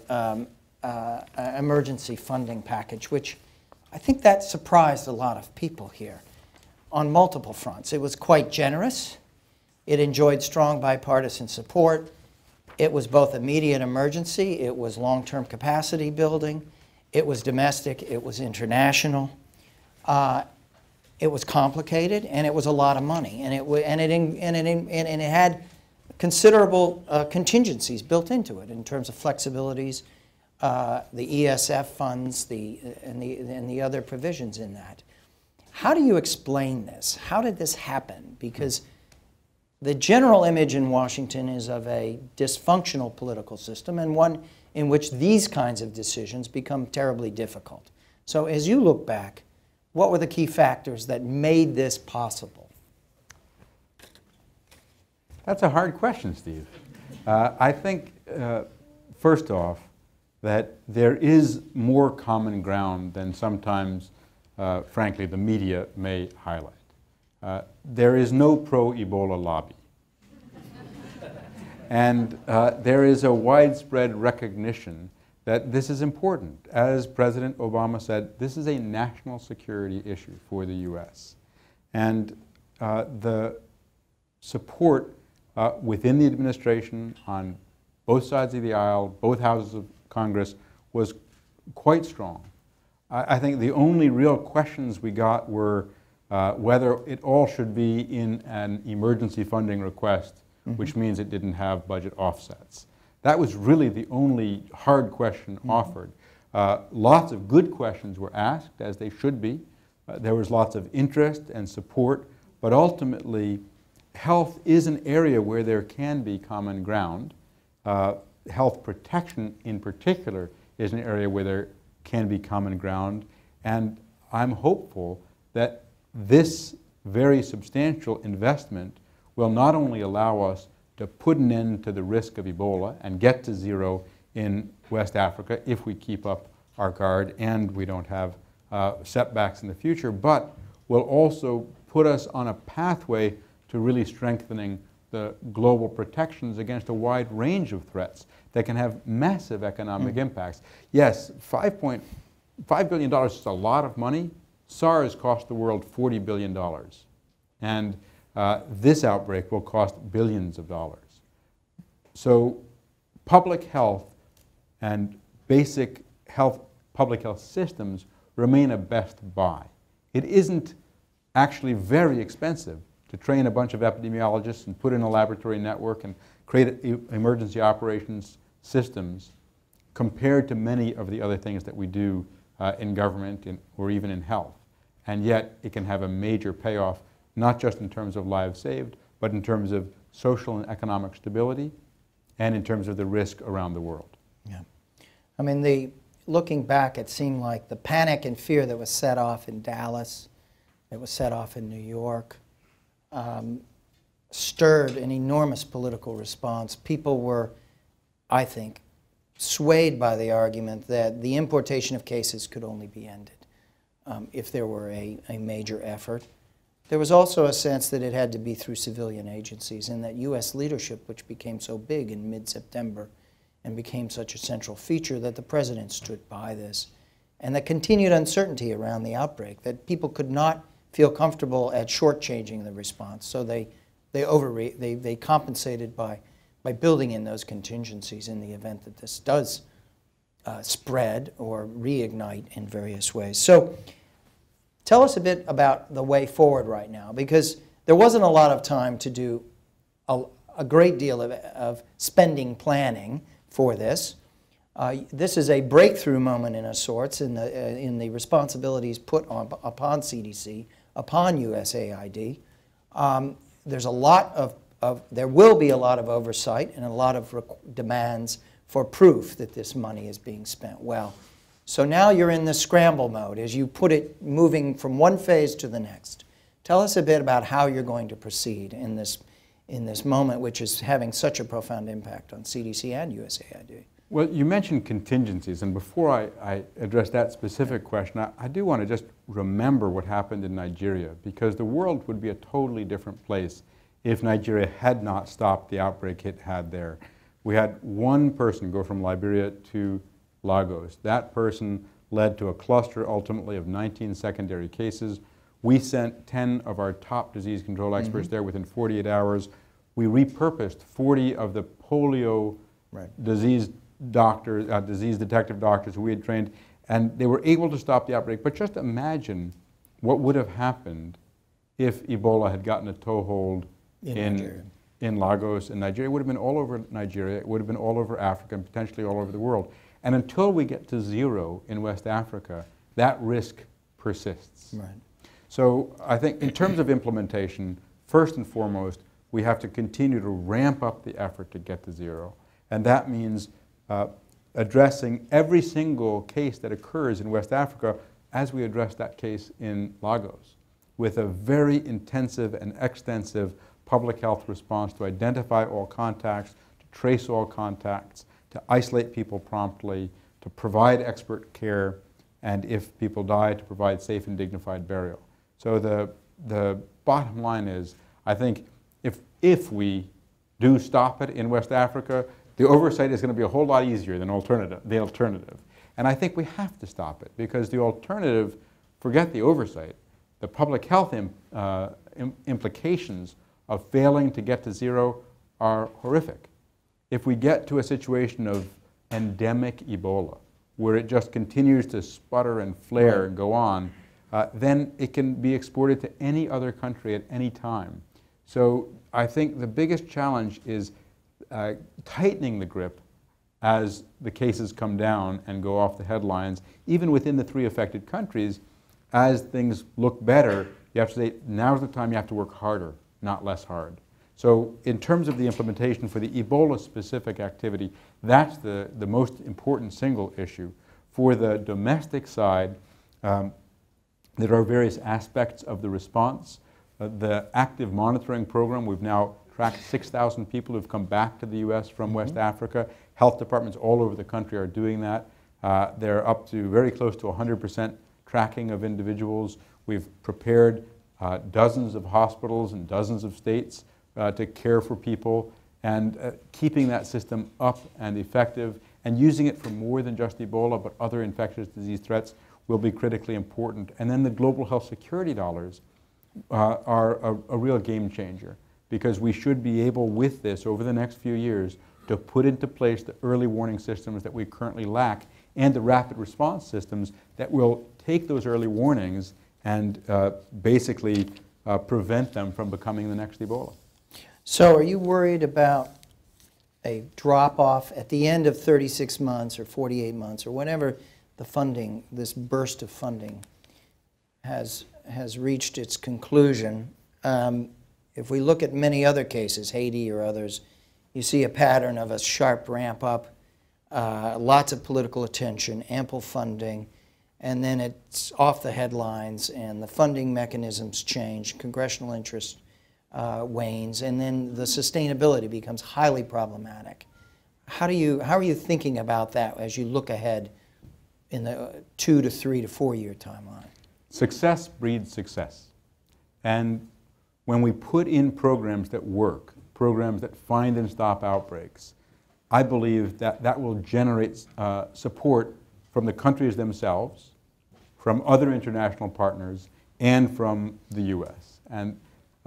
emergency funding package, which I think that surprised a lot of people here on multiple fronts. It was quite generous. It enjoyed strong bipartisan support. It was both immediate emergency. It was long-term capacity building. It was domestic. It was international. It was complicated, and it was a lot of money. And it had considerable contingencies built into it in terms of flexibilities, the ESF funds, and the other provisions in that. How do you explain this? How did this happen? Because the general image in Washington is of a dysfunctional political system, and one in which these kinds of decisions become terribly difficult. So as you look back, what were the key factors that made this possible? That's a hard question, Steve. I think, first off, that there is more common ground than sometimes frankly, the media may highlight. There is no pro-Ebola lobby. And there is a widespread recognition that this is important. As President Obama said, this is a national security issue for the U.S. And the support within the administration on both sides of the aisle, both houses of Congress, was quite strong. I think the only real questions we got were whether it all should be in an emergency funding request, which means it didn't have budget offsets. That was really the only hard question offered. Lots of good questions were asked, as they should be. There was lots of interest and support, but ultimately, health is an area where there can be common ground. Health protection, in particular, is an area where there can be common ground, and I'm hopeful that this very substantial investment will not only allow us to put an end to the risk of Ebola and get to zero in West Africa if we keep up our guard and we don't have setbacks in the future, but will also put us on a pathway to really strengthening the global protections against a wide range of threats that can have massive economic impacts. Yes, $5 billion is a lot of money. SARS cost the world $40 billion. And this outbreak will cost billions of dollars. So public health and basic public health systems remain a best buy. It isn't actually very expensive to train a bunch of epidemiologists and put in a laboratory network and create emergency operations systems compared to many of the other things that we do in government or even in health. And yet it can have a major payoff, not just in terms of lives saved, but in terms of social and economic stability and in terms of the risk around the world. Yeah. I mean, looking back, it seemed like the panic and fear that was set off in Dallas, that was set off in New York, stirred an enormous political response. People were, I think, swayed by the argument that the importation of cases could only be ended if there were a major effort. There was also a sense that it had to be through civilian agencies, and that U.S. leadership, which became so big in mid-September and became such a central feature, that the president stood by this. And the continued uncertainty around the outbreak, that people could not feel comfortable at shortchanging the response. So they compensated by building in those contingencies in the event that this does spread or reignite in various ways. So tell us a bit about the way forward right now, because there wasn't a lot of time to do a great deal of spending planning for this. This is a breakthrough moment in a sorts in the responsibilities put upon CDC, upon USAID. There's a lot there will be a lot of oversight and a lot of demands for proof that this money is being spent well. So now you're in the scramble mode, as you put it, moving from one phase to the next. Tell us a bit about how you're going to proceed in this moment, which is having such a profound impact on CDC and USAID. Well, you mentioned contingencies, and before I address that specific question, I do want to just remember what happened in Nigeria, because the world would be a totally different place if Nigeria had not stopped the outbreak it had there. We had one person go from Liberia to Lagos. That person led to a cluster ultimately of 19 secondary cases. We sent 10 of our top disease control experts there within 48 hours. We repurposed 40 of the polio disease detective doctors who we had trained, and they were able to stop the outbreak. But just imagine what would have happened if Ebola had gotten a toehold in Lagos in Nigeria. It would have been all over Nigeria, it would have been all over Africa, and potentially all over the world. And until we get to zero in West Africa, that risk persists. Right. So I think in terms of implementation, first and foremost, we have to continue to ramp up the effort to get to zero. And that means addressing every single case that occurs in West Africa as we address that case in Lagos, with a very intensive and extensive public health response to identify all contacts, to trace all contacts, to isolate people promptly, to provide expert care, and if people die, to provide safe and dignified burial. So the bottom line is, I think if we do stop it in West Africa, the oversight is going to be a whole lot easier than the alternative. And I think we have to stop it, because the alternative, forget the oversight, the public health implications of failing to get to zero are horrific. If we get to a situation of endemic Ebola, where it just continues to sputter and flare and go on, then it can be exported to any other country at any time. So I think the biggest challenge is tightening the grip as the cases come down and go off the headlines, even within the 3 affected countries. As things look better, you have to say, now's the time you have to work harder, not less hard. So in terms of the implementation for the Ebola-specific activity, that's the most important single issue. For the domestic side, there are various aspects of the response. The active monitoring program, we've now tracked 6,000 people who've come back to the U.S. from West Africa. Health departments all over the country are doing that. They're up to very close to 100% tracking of individuals. We've prepared dozens of hospitals in dozens of states to care for people, and keeping that system up and effective and using it for more than just Ebola but other infectious disease threats will be critically important. And then the global health security dollars are a real game changer, because we should be able with this over the next few years to put into place the early warning systems that we currently lack and the rapid response systems that will take those early warnings and basically prevent them from becoming the next Ebola. So are you worried about a drop-off at the end of 36 months or 48 months or whenever the funding, this burst of funding, has reached its conclusion? If we look at many other cases, Haiti or others, you see a pattern of a sharp ramp up, lots of political attention, ample funding, and then it's off the headlines and the funding mechanisms change, congressional interest wanes, and then the sustainability becomes highly problematic. How are you thinking about that as you look ahead in the 2 to 3 to 4 year timeline? Success breeds success. And when we put in programs that work, programs that find and stop outbreaks, I believe that that will generate support from the countries themselves, from other international partners, and from the U.S. And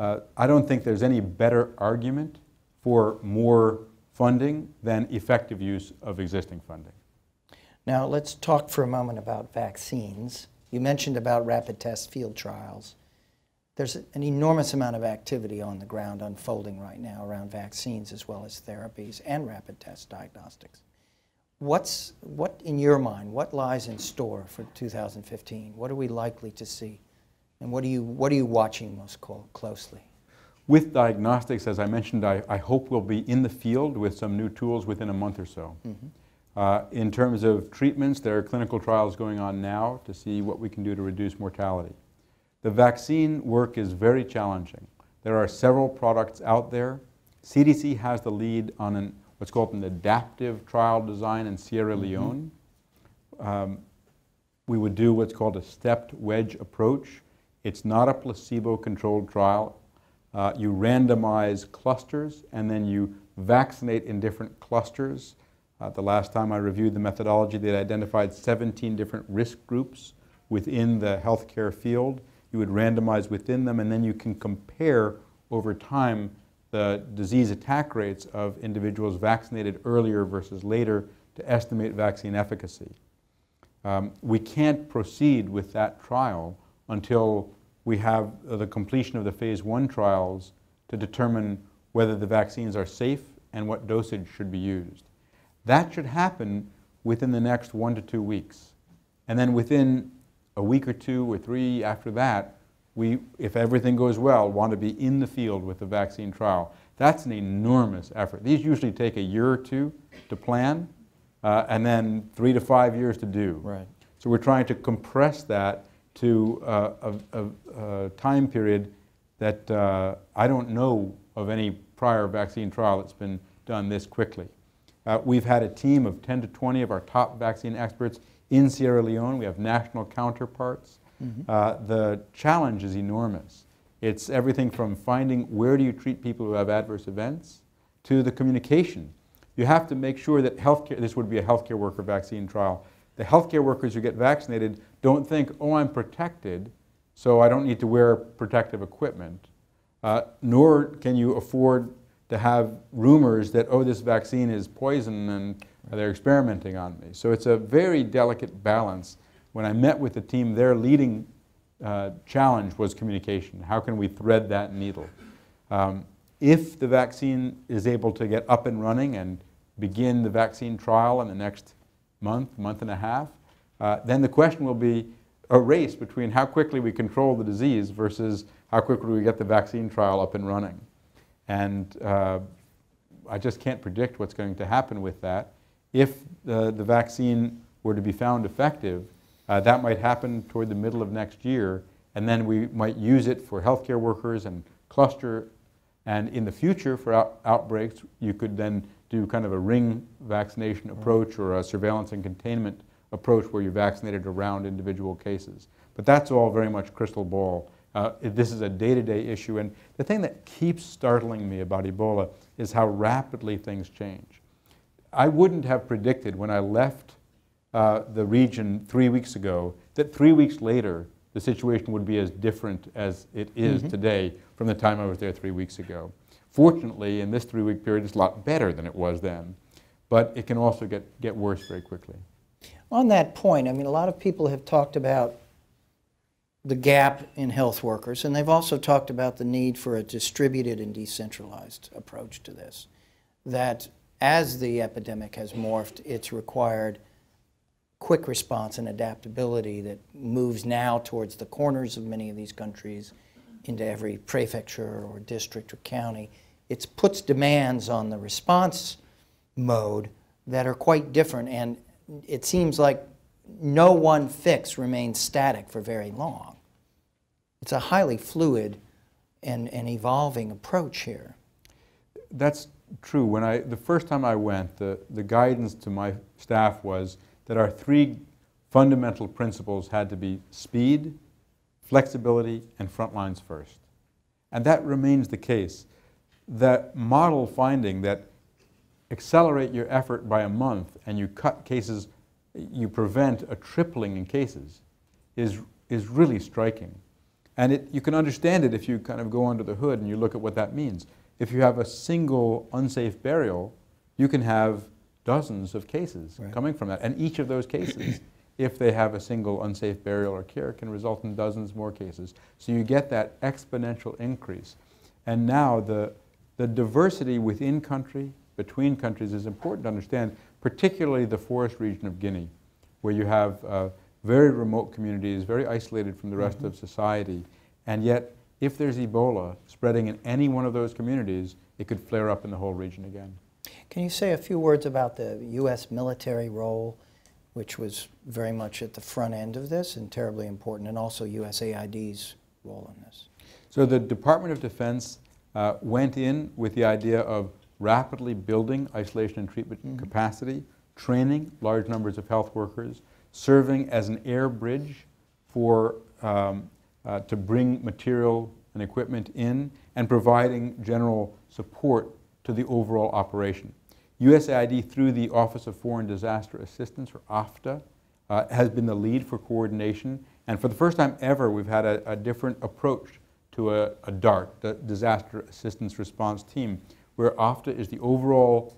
I don't think there's any better argument for more funding than effective use of existing funding. Now let's talk for a moment about vaccines. You mentioned about rapid test field trials. There's an enormous amount of activity on the ground unfolding right now around vaccines as well as therapies and rapid test diagnostics. What in your mind, what lies in store for 2015? What are we likely to see? And what are you watching most closely? With diagnostics, as I mentioned, I hope we'll be in the field with some new tools within a month or so. Mm-hmm. In terms of treatments, there are clinical trials going on now to see what we can do to reduce mortality. The vaccine work is very challenging. There are several products out there. CDC has the lead on what's called an adaptive trial design in Sierra Leone. Mm-hmm. We would do what's called a stepped wedge approach. It's not a placebo-controlled trial. You randomize clusters and then you vaccinate in different clusters. The last time I reviewed the methodology, they identified 17 different risk groups within the healthcare field. You would randomize within them, and then you can compare over time the disease attack rates of individuals vaccinated earlier versus later to estimate vaccine efficacy. We can't proceed with that trial until we have the completion of the phase 1 trials to determine whether the vaccines are safe and what dosage should be used. That should happen within the next 1 to 2 weeks. And then within a week or 2 or 3 after that, we, if everything goes well, want to be in the field with the vaccine trial. That's an enormous effort. These usually take a year or 2 to plan, and then 3 to 5 years to do. Right. So we're trying to compress that to a time period that I don't know of any prior vaccine trial that's been done this quickly. We've had a team of 10 to 20 of our top vaccine experts in Sierra Leone. We have national counterparts. Mm-hmm. The challenge is enormous. It's everything from finding where do you treat people who have adverse events to the communication. You have to make sure that healthcare, this would be a healthcare worker vaccine trial, the healthcare workers who get vaccinated don't think, oh, I'm protected, so I don't need to wear protective equipment. Nor can you afford to have rumors that, oh, this vaccine is poison and they're experimenting on me. So it's a very delicate balance. When I met with the team, their leading challenge was communication. How can we thread that needle? If the vaccine is able to get up and running and begin the vaccine trial in the next month, month and a half, then the question will be a race between how quickly we control the disease versus how quickly we get the vaccine trial up and running. And I just can't predict what's going to happen with that. If the vaccine were to be found effective, that might happen toward the middle of next year, and then we might use it for healthcare workers and cluster. And in the future, for outbreaks, you could then do kind of a ring vaccination approach or a surveillance and containment approach where you vaccinated around individual cases. But that's all very much crystal ball. This is a day-to-day issue, and the thing that keeps startling me about Ebola is how rapidly things change. I wouldn't have predicted when I left the region 3 weeks ago that 3 weeks later the situation would be as different as it is today from the time I was there 3 weeks ago. Fortunately, in this 3-week period, it's a lot better than it was then, but it can also get worse very quickly. On that point, I mean, a lot of people have talked about the gap in health workers, and they've also talked about the need for a distributed and decentralized approach to this. That as the epidemic has morphed, it's required quick response and adaptability that moves now towards the corners of many of these countries into every prefecture or district or county. It puts demands on the response mode that are quite different, and it seems like no one fix remains static for very long. It's a highly fluid and evolving approach here. That's true. The first time I went, the guidance to my staff was that our 3 fundamental principles had to be speed, flexibility, and front lines first. And that remains the case. That model finding that accelerate your effort by a month and you cut cases, you prevent a tripling in cases is really striking. And you can understand it if you kind of go under the hood and you look at what that means. If you have a single unsafe burial, you can have dozens of cases coming from that. And each of those cases, if they have a single unsafe burial or care, can result in dozens more cases. So you get that exponential increase. And now the diversity within country, between countries is important to understand, particularly the forest region of Guinea, where you have very remote communities, very isolated from the rest of society. And yet, if there's Ebola spreading in any one of those communities, it could flare up in the whole region again. Can you say a few words about the U.S. military role, which was very much at the front end of this and terribly important, and also USAID's role in this? So the Department of Defense went in with the idea of rapidly building isolation and treatment capacity, training large numbers of health workers, serving as an air bridge for to bring material and equipment in, and providing general support to the overall operation. USAID, through the Office of Foreign Disaster Assistance, or OFDA, has been the lead for coordination, and for the first time ever, we've had a different approach to a DART, the Disaster Assistance Response Team, where OFDA is the overall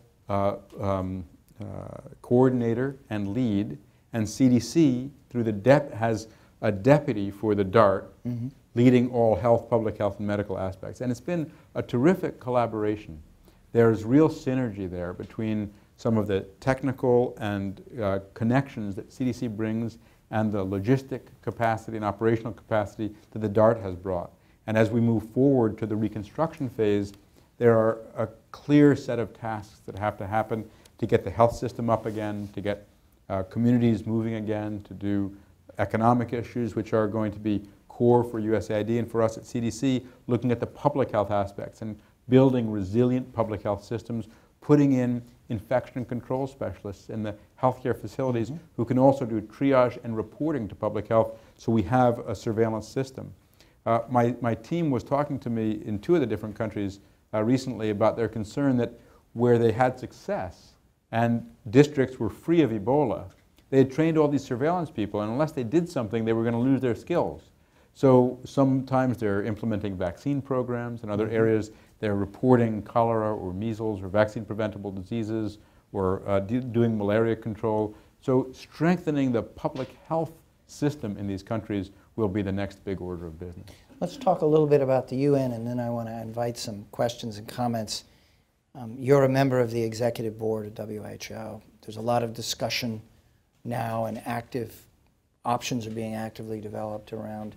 coordinator and lead, and CDC, through the has a deputy for the DART, leading all health, public health, and medical aspects. And it's been a terrific collaboration. There's real synergy there between some of the technical and connections that CDC brings and the logistic capacity and operational capacity that the DART has brought. And as we move forward to the reconstruction phase, there are a clear set of tasks that have to happen to get the health system up again, to get communities moving again, to do economic issues, which are going to be core for USAID and for us at CDC, looking at the public health aspects and building resilient public health systems, putting in infection control specialists in the healthcare facilities who can also do triage and reporting to public health, so we have a surveillance system. My team was talking to me in 2 of the different countries recently about their concern that where they had success and districts were free of Ebola, they had trained all these surveillance people, and unless they did something, they were going to lose their skills. So sometimes they're implementing vaccine programs. In other areas, they're reporting cholera or measles or vaccine-preventable diseases or doing malaria control. So strengthening the public health system in these countries will be the next big order of business. Let's talk a little bit about the UN, and then I want to invite some questions and comments. You're a member of the executive board of WHO. There's a lot of discussion now, and active options are being actively developed around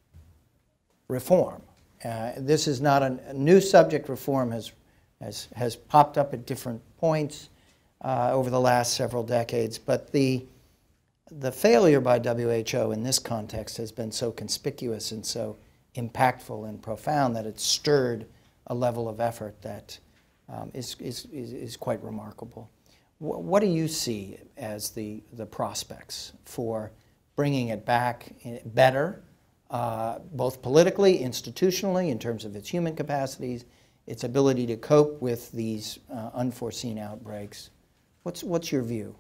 reform. This is not a new subject. Reform has popped up at different points over the last several decades, but the failure by WHO in this context has been so conspicuous and so impactful and profound that it's stirred a level of effort that is quite remarkable. What do you see as the prospects for bringing it back better, both politically, institutionally, in terms of its human capacities, its ability to cope with these unforeseen outbreaks? What's your view?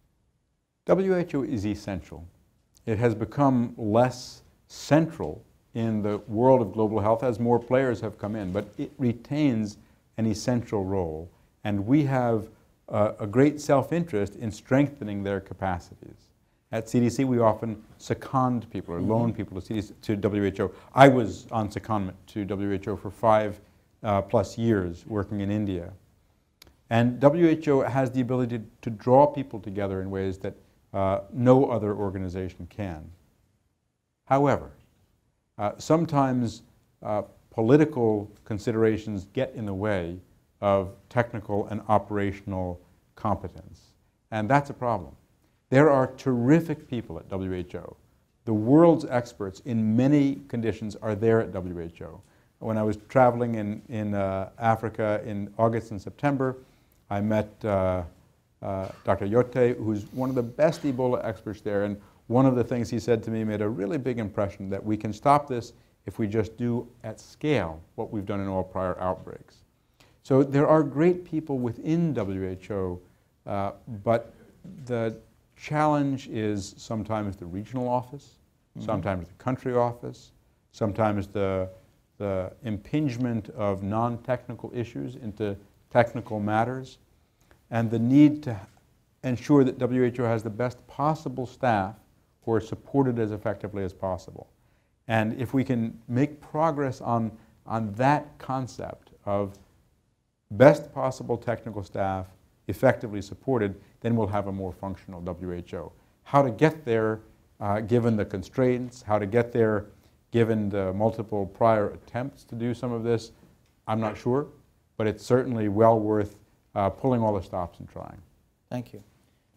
WHO is essential. It has become less central in the world of global health as more players have come in, but it retains an essential role. And we have a great self-interest in strengthening their capacities. At CDC, we often second people or loan people to WHO. I was on secondment to WHO for 5+ years working in India. And WHO has the ability to draw people together in ways that no other organization can. However, sometimes political considerations get in the way of technical and operational competence, and that's a problem. There are terrific people at WHO. The world's experts in many conditions are there at WHO. When I was traveling in Africa in August and September, I met Dr. Yote, who's one of the best Ebola experts there, and one of the things he said to me made a really big impression, that we can stop this if we just do at scale what we've done in all prior outbreaks. So there are great people within WHO, but the challenge is sometimes the regional office, sometimes the country office, sometimes the impingement of non-technical issues into technical matters, and the need to ensure that WHO has the best possible staff who are supported as effectively as possible. And if we can make progress on that concept of best possible technical staff effectively supported, then we'll have a more functional WHO. How to get there, given the constraints, how to get there given the multiple prior attempts to do some of this, I'm not sure, but it's certainly well worth pulling all the stops and trying. Thank you.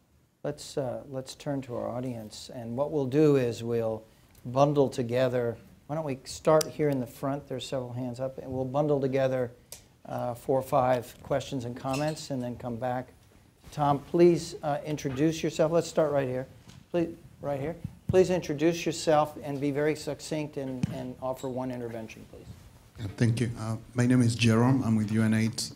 Let's turn to our audience, and what we'll do is we'll bundle together. Why don't we start here in the front? There's several hands up, and we'll bundle together 4 or 5 questions and comments, and then come back. Tom, please introduce yourself. Let's start right here. Please, right here. Please introduce yourself and be very succinct and offer one intervention, please. Yeah, thank you. My name is Jerome. I'm with UNAIDS.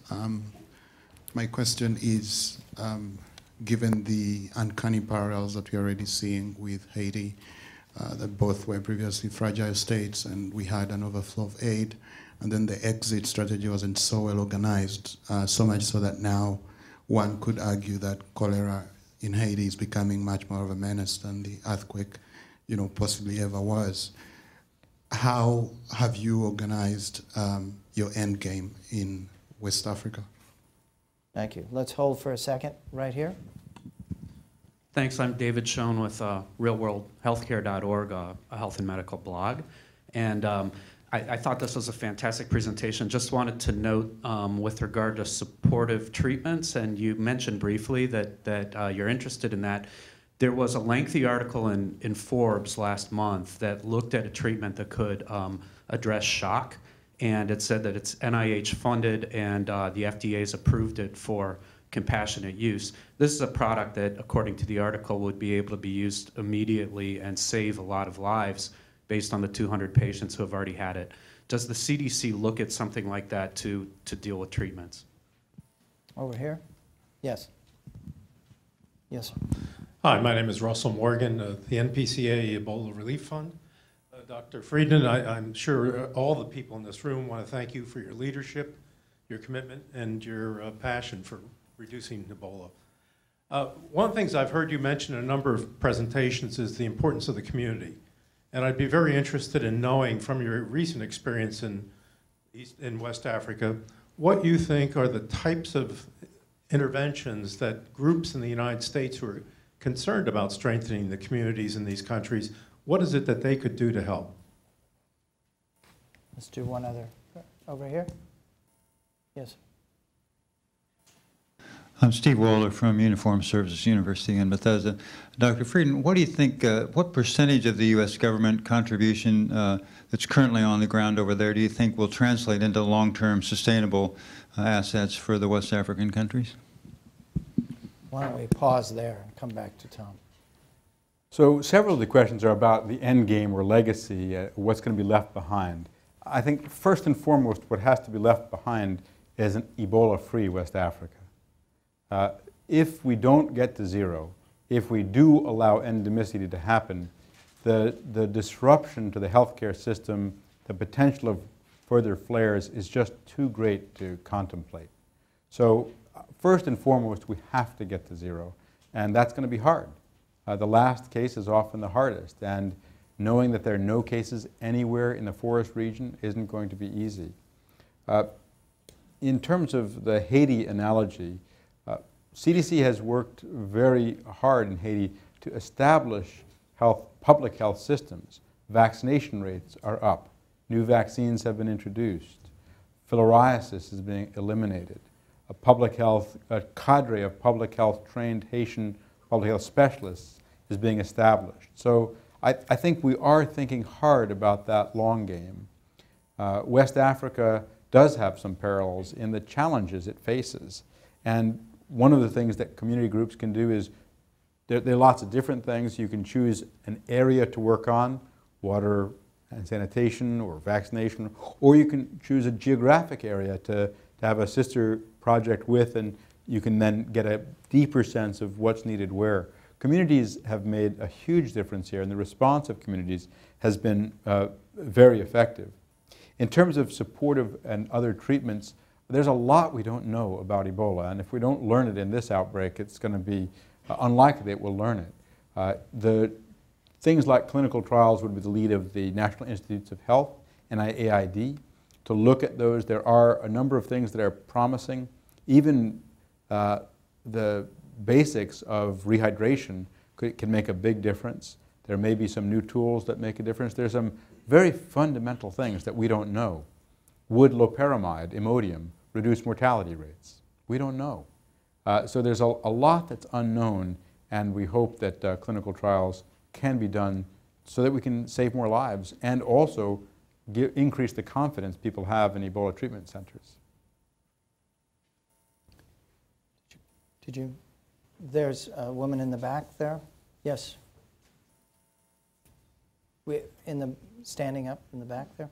My question is, given the uncanny parallels that we're already seeing with Haiti, that both were previously fragile states and we had an overflow of aid, and then the exit strategy wasn't so well organized, so much so that now one could argue that cholera in Haiti is becoming much more of a menace than the earthquake, possibly ever was. How have you organized your end game in West Africa? Thank you. Let's hold for a second right here. Thanks. I'm David Schoen with realworldhealthcare.org, a health and medical blog. And I thought this was a fantastic presentation. Just wanted to note with regard to supportive treatments, and you mentioned briefly that you're interested in that. There was a lengthy article in Forbes last month that looked at a treatment that could address shock, and it said that it's NIH funded and the FDA's approved it for compassionate use. This is a product that, according to the article, would be able to be used immediately and save a lot of lives based on the 200 patients who have already had it. Does the CDC look at something like that to deal with treatments? Over here? Yes. Yes. Hi, my name is Russell Morgan, the NPCA Ebola Relief Fund. Dr. Frieden, I'm sure all the people in this room want to thank you for your leadership, your commitment, and your passion for reducing Ebola. One of the things I've heard you mention in a number of presentations is the importance of the community. And I'd be very interested in knowing from your recent experience in West Africa, what you think are the types of interventions that groups in the United States who are concerned about strengthening the communities in these countries, what is it that they could do to help? Let's do one other. Over here? Yes. I'm Steve Waller from Uniformed Services University in Bethesda. Dr. Frieden, what do you think, what percentage of the U.S. government contribution that's currently on the ground over there do you think will translate into long-term sustainable assets for the West African countries? Why don't we pause there and come back to Tom? So several of the questions are about the end game or legacy, what's going to be left behind. I think first and foremost, what has to be left behind is an Ebola-free West Africa. If we don't get to zero, if we do allow endemicity to happen, the disruption to the healthcare system, the potential of further flares is just too great to contemplate. So first and foremost, we have to get to zero, and that's going to be hard. The last case is often the hardest, and knowing that there are no cases anywhere in the forest region isn't going to be easy. In terms of the Haiti analogy, CDC has worked very hard in Haiti to establish public health systems. Vaccination rates are up. New vaccines have been introduced. Filariasis is being eliminated. A cadre of public health trained Haitian public health specialists is being established. So I think we are thinking hard about that long game. West Africa does have some parallels in the challenges it faces. And one of the things that community groups can do is, there are lots of different things. You can choose an area to work on, water and sanitation or vaccination, or you can choose a geographic area to have a sister project with, and you can then get a deeper sense of what's needed where. Communities have made a huge difference here, and the response of communities has been very effective. In terms of supportive and other treatments, there's a lot we don't know about Ebola, and if we don't learn it in this outbreak, it's going to be unlikely that we'll learn it. The things like clinical trials would be the lead of the National Institutes of Health, NIAID, to look at those. There are a number of things that are promising. Even the basics of rehydration can make a big difference. There may be some new tools that make a difference. There's some very fundamental things that we don't know. Would loperamide, Imodium, reduce mortality rates? We don't know. So there's a lot that's unknown, and we hope that clinical trials can be done so that we can save more lives and also increase the confidence people have in Ebola treatment centers. There's a woman in the back there. Yes. Standing up in the back there.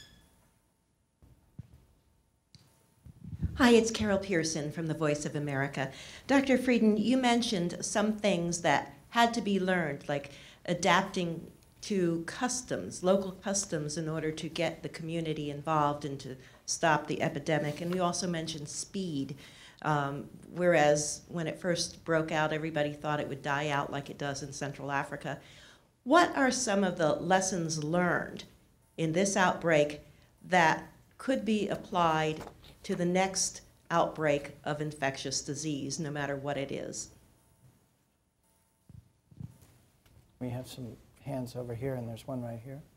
Hi, it's Carol Pearson from the Voice of America. Dr. Frieden, you mentioned some things that had to be learned, like adapting to customs, local customs, in order to get the community involved and to stop the epidemic. And you also mentioned speed, whereas when it first broke out, everybody thought it would die out like it does in Central Africa. What are some of the lessons learned in this outbreak that could be applied to the next outbreak of infectious disease, no matter what it is? We have some hands over here, and there's one right here.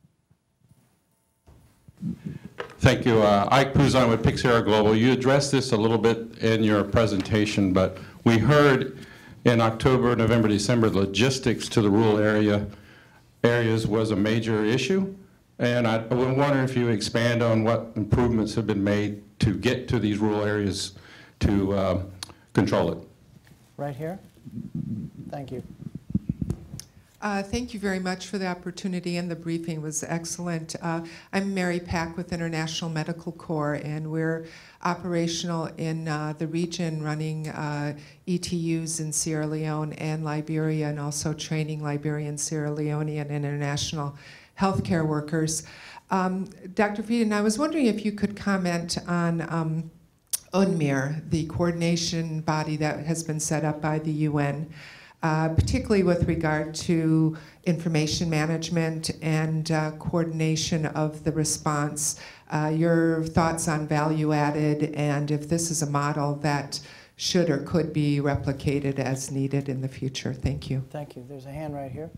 Thank you. Ike Puzon with Pixera Global. You addressed this a little bit in your presentation, but we heard in October, November, December, logistics to the rural areas was a major issue. And I wonder if you expand on what improvements have been made to get to these rural areas to control it. Right here. Thank you. Thank you very much for the opportunity, and the briefing was excellent. I'm Mary Pack with International Medical Corps, and we're operational in the region, running ETUs in Sierra Leone and Liberia, and also training Liberian, Sierra Leonean, and international healthcare workers. Dr. Frieden, I was wondering if you could comment on UNMIR, the coordination body that has been set up by the UN, particularly with regard to information management and coordination of the response. Your thoughts on value added, and if this is a model that should or could be replicated as needed in the future. Thank you. Thank you. There's a hand right here.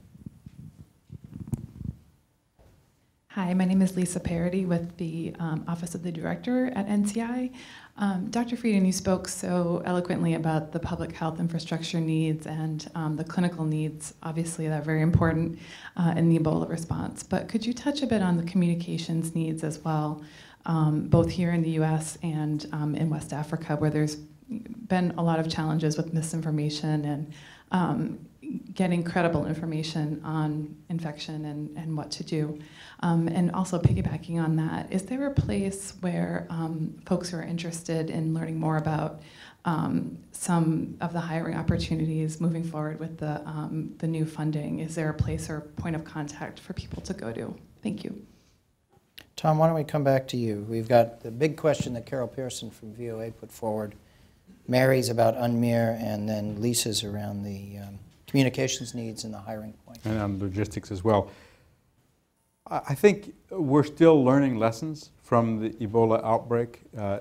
Hi, my name is Lisa Parody with the Office of the Director at NCI. Dr. Frieden, you spoke so eloquently about the public health infrastructure needs and the clinical needs. Obviously, they're very important in the Ebola response. But could you touch a bit on the communications needs as well, both here in the US and in West Africa, where there's been a lot of challenges with misinformation and getting credible information on infection and what to do. And also piggybacking on that, is there a place where folks who are interested in learning more about some of the hiring opportunities moving forward with the new funding? Is there a place or point of contact for people to go to? Thank you. Tom, why don't we come back to you? We've got the big question that Carol Pearson from VOA put forward, Mary's about UNMIR, and then Lisa's around the communications needs and the hiring point. And on logistics as well. I think we're still learning lessons from the Ebola outbreak.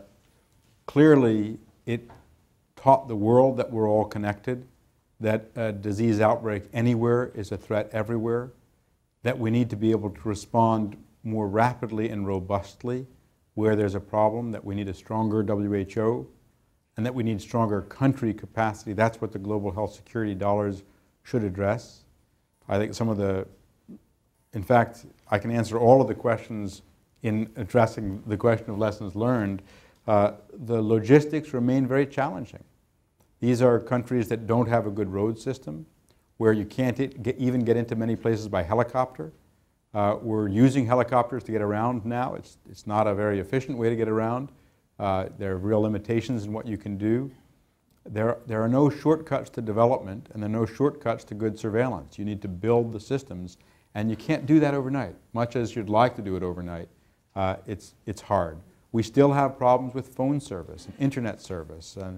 Clearly, it taught the world that we're all connected, that a disease outbreak anywhere is a threat everywhere, that we need to be able to respond more rapidly and robustly where there's a problem, that we need a stronger WHO, and that we need stronger country capacity. That's what the global health security dollars should address. I think some of the, in fact, I can answer all of the questions in addressing the question of lessons learned. The logistics remain very challenging. These are countries that don't have a good road system, where you can't even get into many places by helicopter. We're using helicopters to get around now. It's not a very efficient way to get around. There are real limitations in what you can do. There are no shortcuts to development, and there are no shortcuts to good surveillance. You need to build the systems, and you can't do that overnight. Much as you'd like to do it overnight, it's hard. We still have problems with phone service and internet service and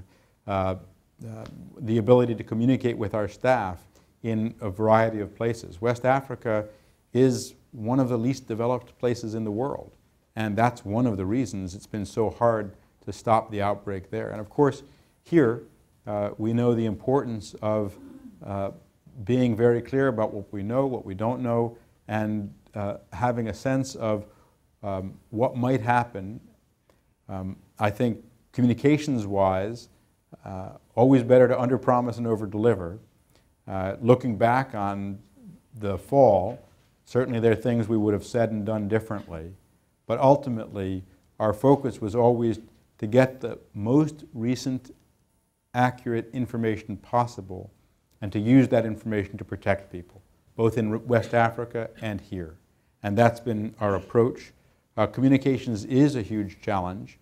the ability to communicate with our staff in a variety of places. West Africa is one of the least developed places in the world, and that's one of the reasons it's been so hard to stop the outbreak there. And of course, here, we know the importance of being very clear about what we know, what we don't know, and having a sense of what might happen. I think communications-wise, always better to underpromise and overdeliver. Looking back on the fall, certainly there are things we would have said and done differently, but ultimately our focus was always to get the most recent accurate information possible and to use that information to protect people, both in West Africa and here. And that's been our approach. Communications is a huge challenge.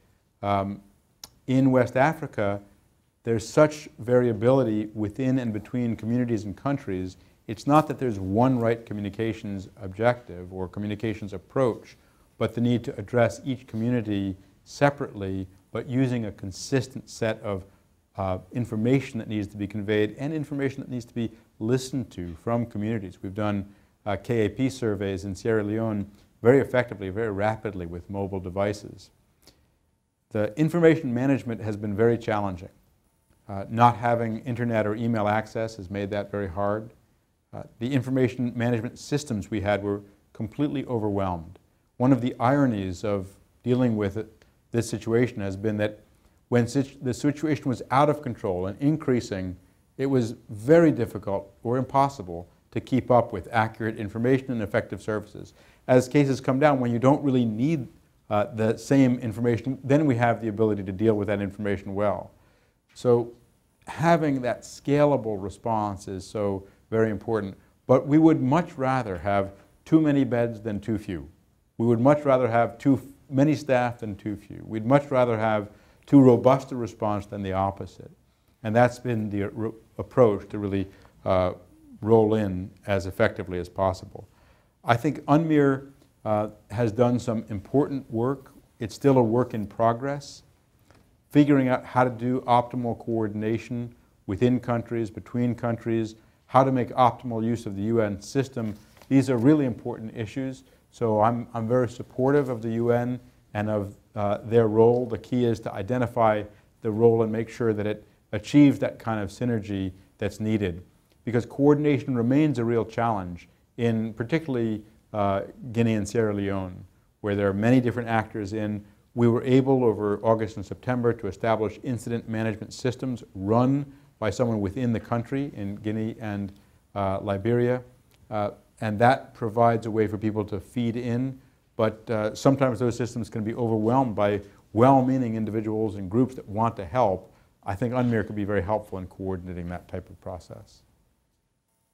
In West Africa, there's such variability within and between communities and countries. It's not that there's one right communications objective or communications approach, but the need to address each community separately, but using a consistent set of information that needs to be conveyed and information that needs to be listened to from communities. We've done KAP surveys in Sierra Leone very effectively, very rapidly with mobile devices. The information management has been very challenging. Not having internet or email access has made that very hard. The information management systems we had were completely overwhelmed. One of the ironies of dealing with this situation has been that when the situation was out of control and increasing, it was very difficult or impossible to keep up with accurate information and effective services. As cases come down, when you don't really need the same information, then we have the ability to deal with that information well. So having that scalable response is so very important. But we would much rather have too many beds than too few. We would much rather have too many staff than too few. We'd much rather have too robust a response than the opposite. And that's been the approach to really roll in as effectively as possible. I think UNMIR has done some important work. It's still a work in progress. Figuring out how to do optimal coordination within countries, between countries, how to make optimal use of the UN system. These are really important issues. So I'm very supportive of the UN and of their role. The key is to identify the role and make sure that it achieves that kind of synergy that's needed. Because coordination remains a real challenge in particularly Guinea and Sierra Leone, where there are many different actors in. We were able over August and September to establish incident management systems run by someone within the country in Guinea and Liberia. And that provides a way for people to feed in. But sometimes those systems can be overwhelmed by well-meaning individuals and groups that want to help. I think UNMIR could be very helpful in coordinating that type of process.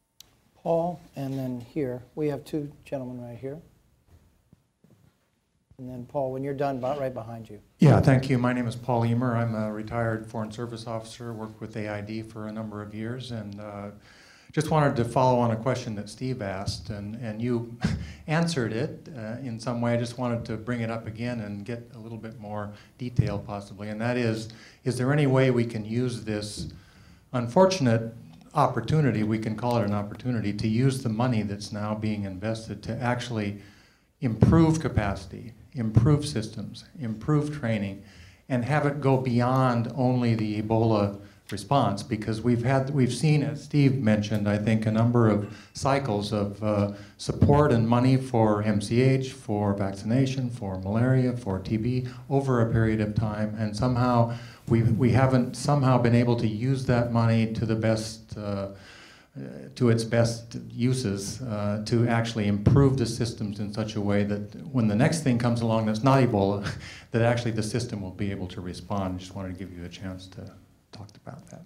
Paul, and then here. We have two gentlemen right here. And then Paul, when you're done, about right behind you. Yeah, thank you. My name is Paul Emer. I'm a retired Foreign Service officer, worked with AID for a number of years, and just wanted to follow on a question that Steve asked, and you answered it in some way. I just wanted to bring it up again and get a little bit more detail possibly, and that is there any way we can use this unfortunate opportunity, we can call it an opportunity, to use the money that's now being invested to actually improve capacity, improve systems, improve training, and have it go beyond only the Ebola response? Because we've seen, as Steve mentioned, I think, a number of cycles of support and money for MCH, for vaccination, for malaria, for TB over a period of time, and somehow we haven't somehow been able to use that money to the best to its best uses to actually improve the systems in such a way that when the next thing comes along that's not Ebola, that actually the system will be able to respond. I just wanted to give you a chance to talk about that.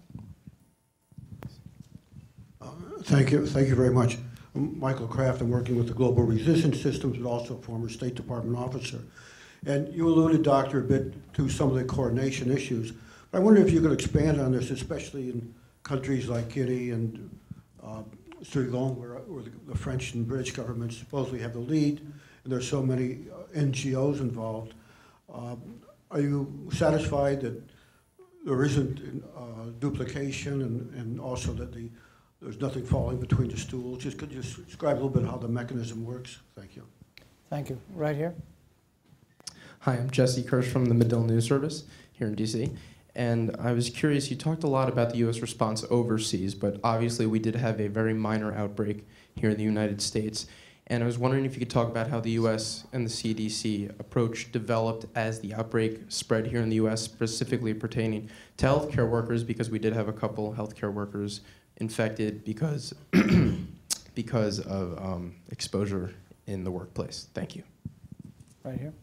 Thank you very much. I'm Michael Kraft. I'm working with the Global Resistance Systems, but also a former State Department officer. And you alluded, Doctor, a bit to some of the coordination issues. But I wonder if you could expand on this, especially in countries like Guinea and Sierra Leone, where the French and British governments supposedly have the lead, and there's so many NGOs involved. Are you satisfied that there isn't duplication and also that there's nothing falling between the stools? Could you describe a little bit how the mechanism works? Thank you. Thank you. Right here. Hi, I'm Jesse Kirsch from the Medill News Service here in DC. And I was curious, you talked a lot about the U.S. response overseas, but obviously we did have a very minor outbreak here in the United States. And I was wondering if you could talk about how the U.S. and the CDC approach developed as the outbreak spread here in the U.S., specifically pertaining to healthcare workers, because we did have a couple healthcare workers infected because, because of exposure in the workplace. Thank you. Right here.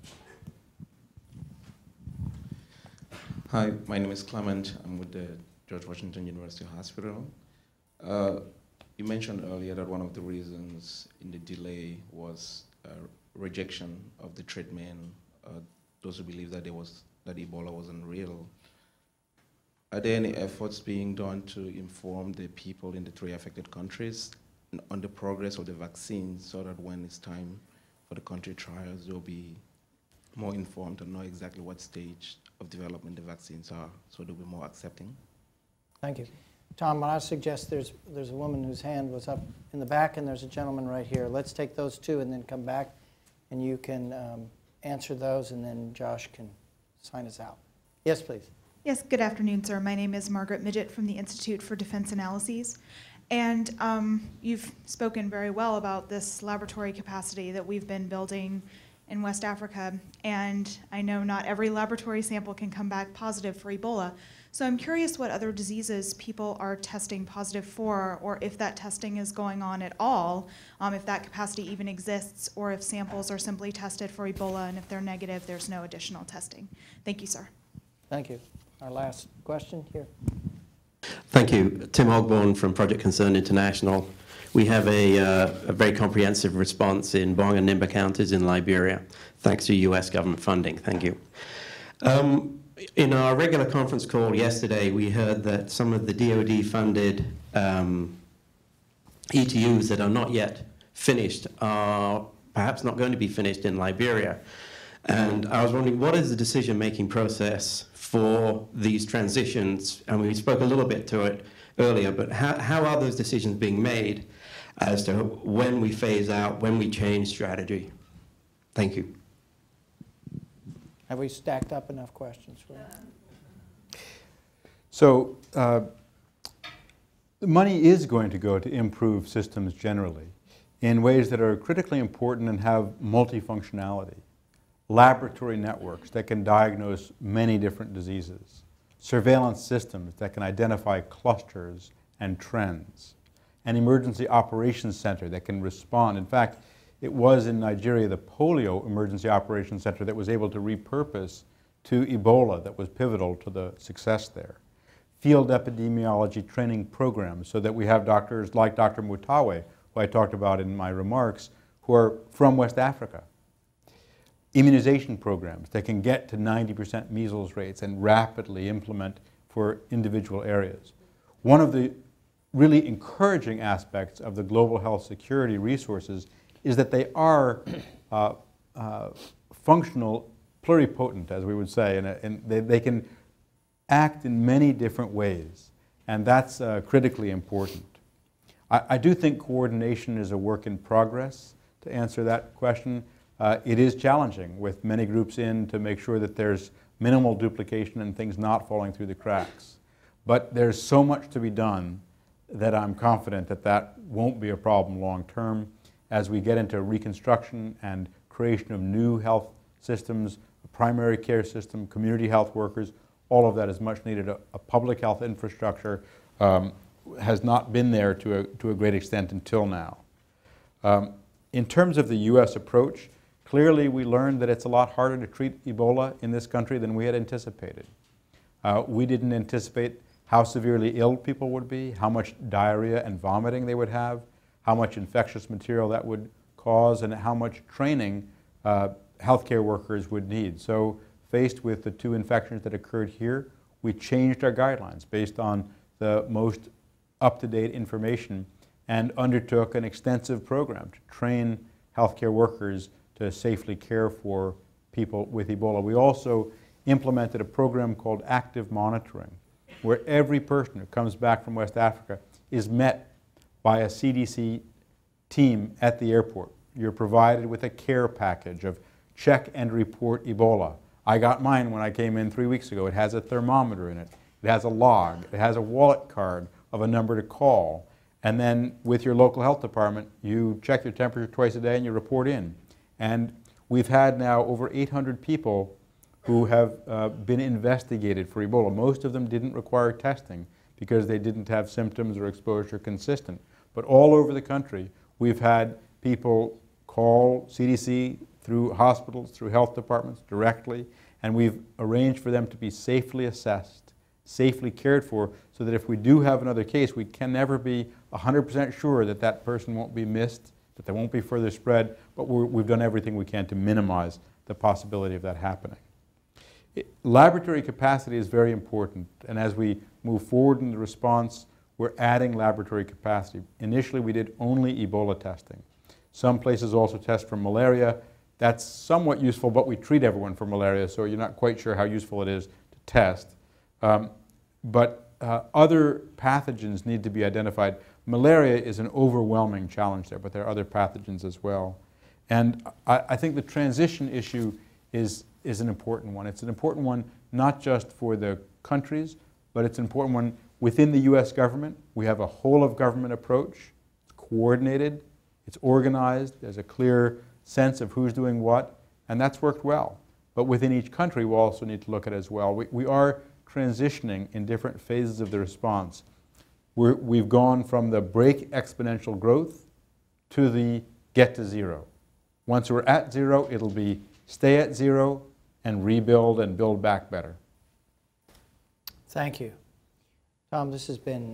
Hi, my name is Clement. I'm with the George Washington University Hospital. You mentioned earlier that one of the reasons in the delay was rejection of the treatment, those who believe that that Ebola wasn't real. Are there any efforts being done to inform the people in the 3 affected countries on the progress of the vaccine, so that when it's time for the country trials, they'll be more informed and know exactly what stage of development the vaccines are, so they'll be more accepting? Thank you. Tom, I suggest there's a woman whose hand was up in the back, and there's a gentleman right here. Let's take those two and then come back, and you can answer those, and then Josh can sign us out. Yes, please. Yes, good afternoon, sir. My name is Margaret Midget from the Institute for Defense Analyses. And you've spoken very well about this laboratory capacity that we've been building in West Africa. And I know not every laboratory sample can come back positive for Ebola. So I'm curious what other diseases people are testing positive for, or if that testing is going on at all, if that capacity even exists, or if samples are simply tested for Ebola, and if they're negative, there's no additional testing. Thank you, sir. Thank you. Our last question here. Thank you. Tim Hogborn from Project Concern International. We have a very comprehensive response in Bong and Nimba counties in Liberia, thanks to US government funding. Thank you. In our regular conference call yesterday, we heard that some of the DoD-funded ETUs that are not yet finished are perhaps not going to be finished in Liberia. And I was wondering, what is the decision-making process for these transitions? And we spoke a little bit to it earlier, but how are those decisions being made as to when we phase out, when we change strategy? Thank you. Have we stacked up enough questions for you? So the money is going to go to improve systems generally in ways that are critically important and have multifunctionality. Laboratory networks that can diagnose many different diseases, surveillance systems that can identify clusters and trends, an emergency operations center that can respond. In fact, it was in Nigeria the polio emergency operations center that was able to repurpose to Ebola that was pivotal to the success there. Field epidemiology training programs so that we have doctors like Dr. Mutawe, who I talked about in my remarks, who are from West Africa. immunization programs that can get to 90% measles rates and rapidly implement for individual areas. One of the really encouraging aspects of the global health security resources is that they are functional, pluripotent, as we would say, and they can act in many different ways, and that's critically important. I do think coordination is a work in progress. To answer that question, it is challenging with many groups in to make sure that there's minimal duplication and things not falling through the cracks. But there's so much to be done that I'm confident that that won't be a problem long term as we get into reconstruction and creation of new health systems, a primary care system, community health workers. All of that is much needed. A public health infrastructure has not been there to a great extent until now. In terms of the U.S. approach, clearly we learned that it's a lot harder to treat Ebola in this country than we had anticipated. We didn't anticipate how severely ill people would be, how much diarrhea and vomiting they would have, how much infectious material that would cause, and how much training healthcare workers would need. So faced with the 2 infections that occurred here, we changed our guidelines based on the most up-to-date information and undertook an extensive program to train healthcare workers to safely care for people with Ebola. We also implemented a program called active monitoring, where every person who comes back from West Africa is met by a CDC team at the airport. You're provided with a care package of check and report Ebola. I got mine when I came in 3 weeks ago. It has a thermometer in it. It has a log. It has a wallet card of a number to call. And then with your local health department, you check your temperature twice a day and you report in. And we've had now over 800 people who have been investigated for Ebola. Most of them didn't require testing because they didn't have symptoms or exposure consistent. But all over the country, we've had people call CDC through hospitals, through health departments directly, and we've arranged for them to be safely assessed, safely cared for, so that if we do have another case, we can never be 100% sure that that person won't be missed, that there won't be further spread, but we've done everything we can to minimize the possibility of that happening. Laboratory capacity is very important, and as we move forward in the response, we're adding laboratory capacity. Initially, we did only Ebola testing. Some places also test for malaria. That's somewhat useful, but we treat everyone for malaria, so you're not quite sure how useful it is to test. But other pathogens need to be identified. Malaria is an overwhelming challenge there, but there are other pathogens as well. And I think the transition issue is an important one. It's an important one not just for the countries, but it's an important one within the U.S. government. We have a whole-of-government approach. It's coordinated. It's organized. There's a clear sense of who's doing what, and that's worked well. But within each country, we'll also need to look at it as well. We are transitioning in different phases of the response. We've gone from the break exponential growth to the get to zero. Once we're at zero, it'll be stay at zero and rebuild and build back better. Thank you. Tom, this has been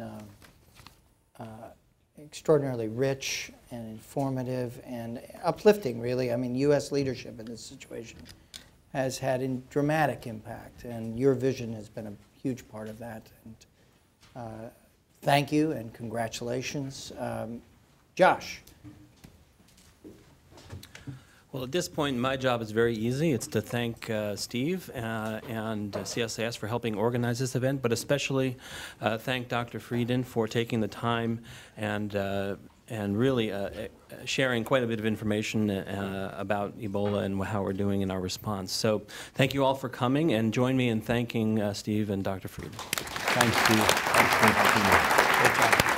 extraordinarily rich and informative and uplifting, really. I mean, U.S. leadership in this situation has had a dramatic impact, and your vision has been a huge part of that. And thank you and congratulations. Josh. Well, at this point, my job is very easy. It's to thank Steve and CSIS for helping organize this event, but especially thank Dr. Frieden for taking the time and really sharing quite a bit of information about Ebola and how we're doing in our response. So thank you all for coming, and join me in thanking Steve and Dr. Frieden. Thanks, Steve. Thanks for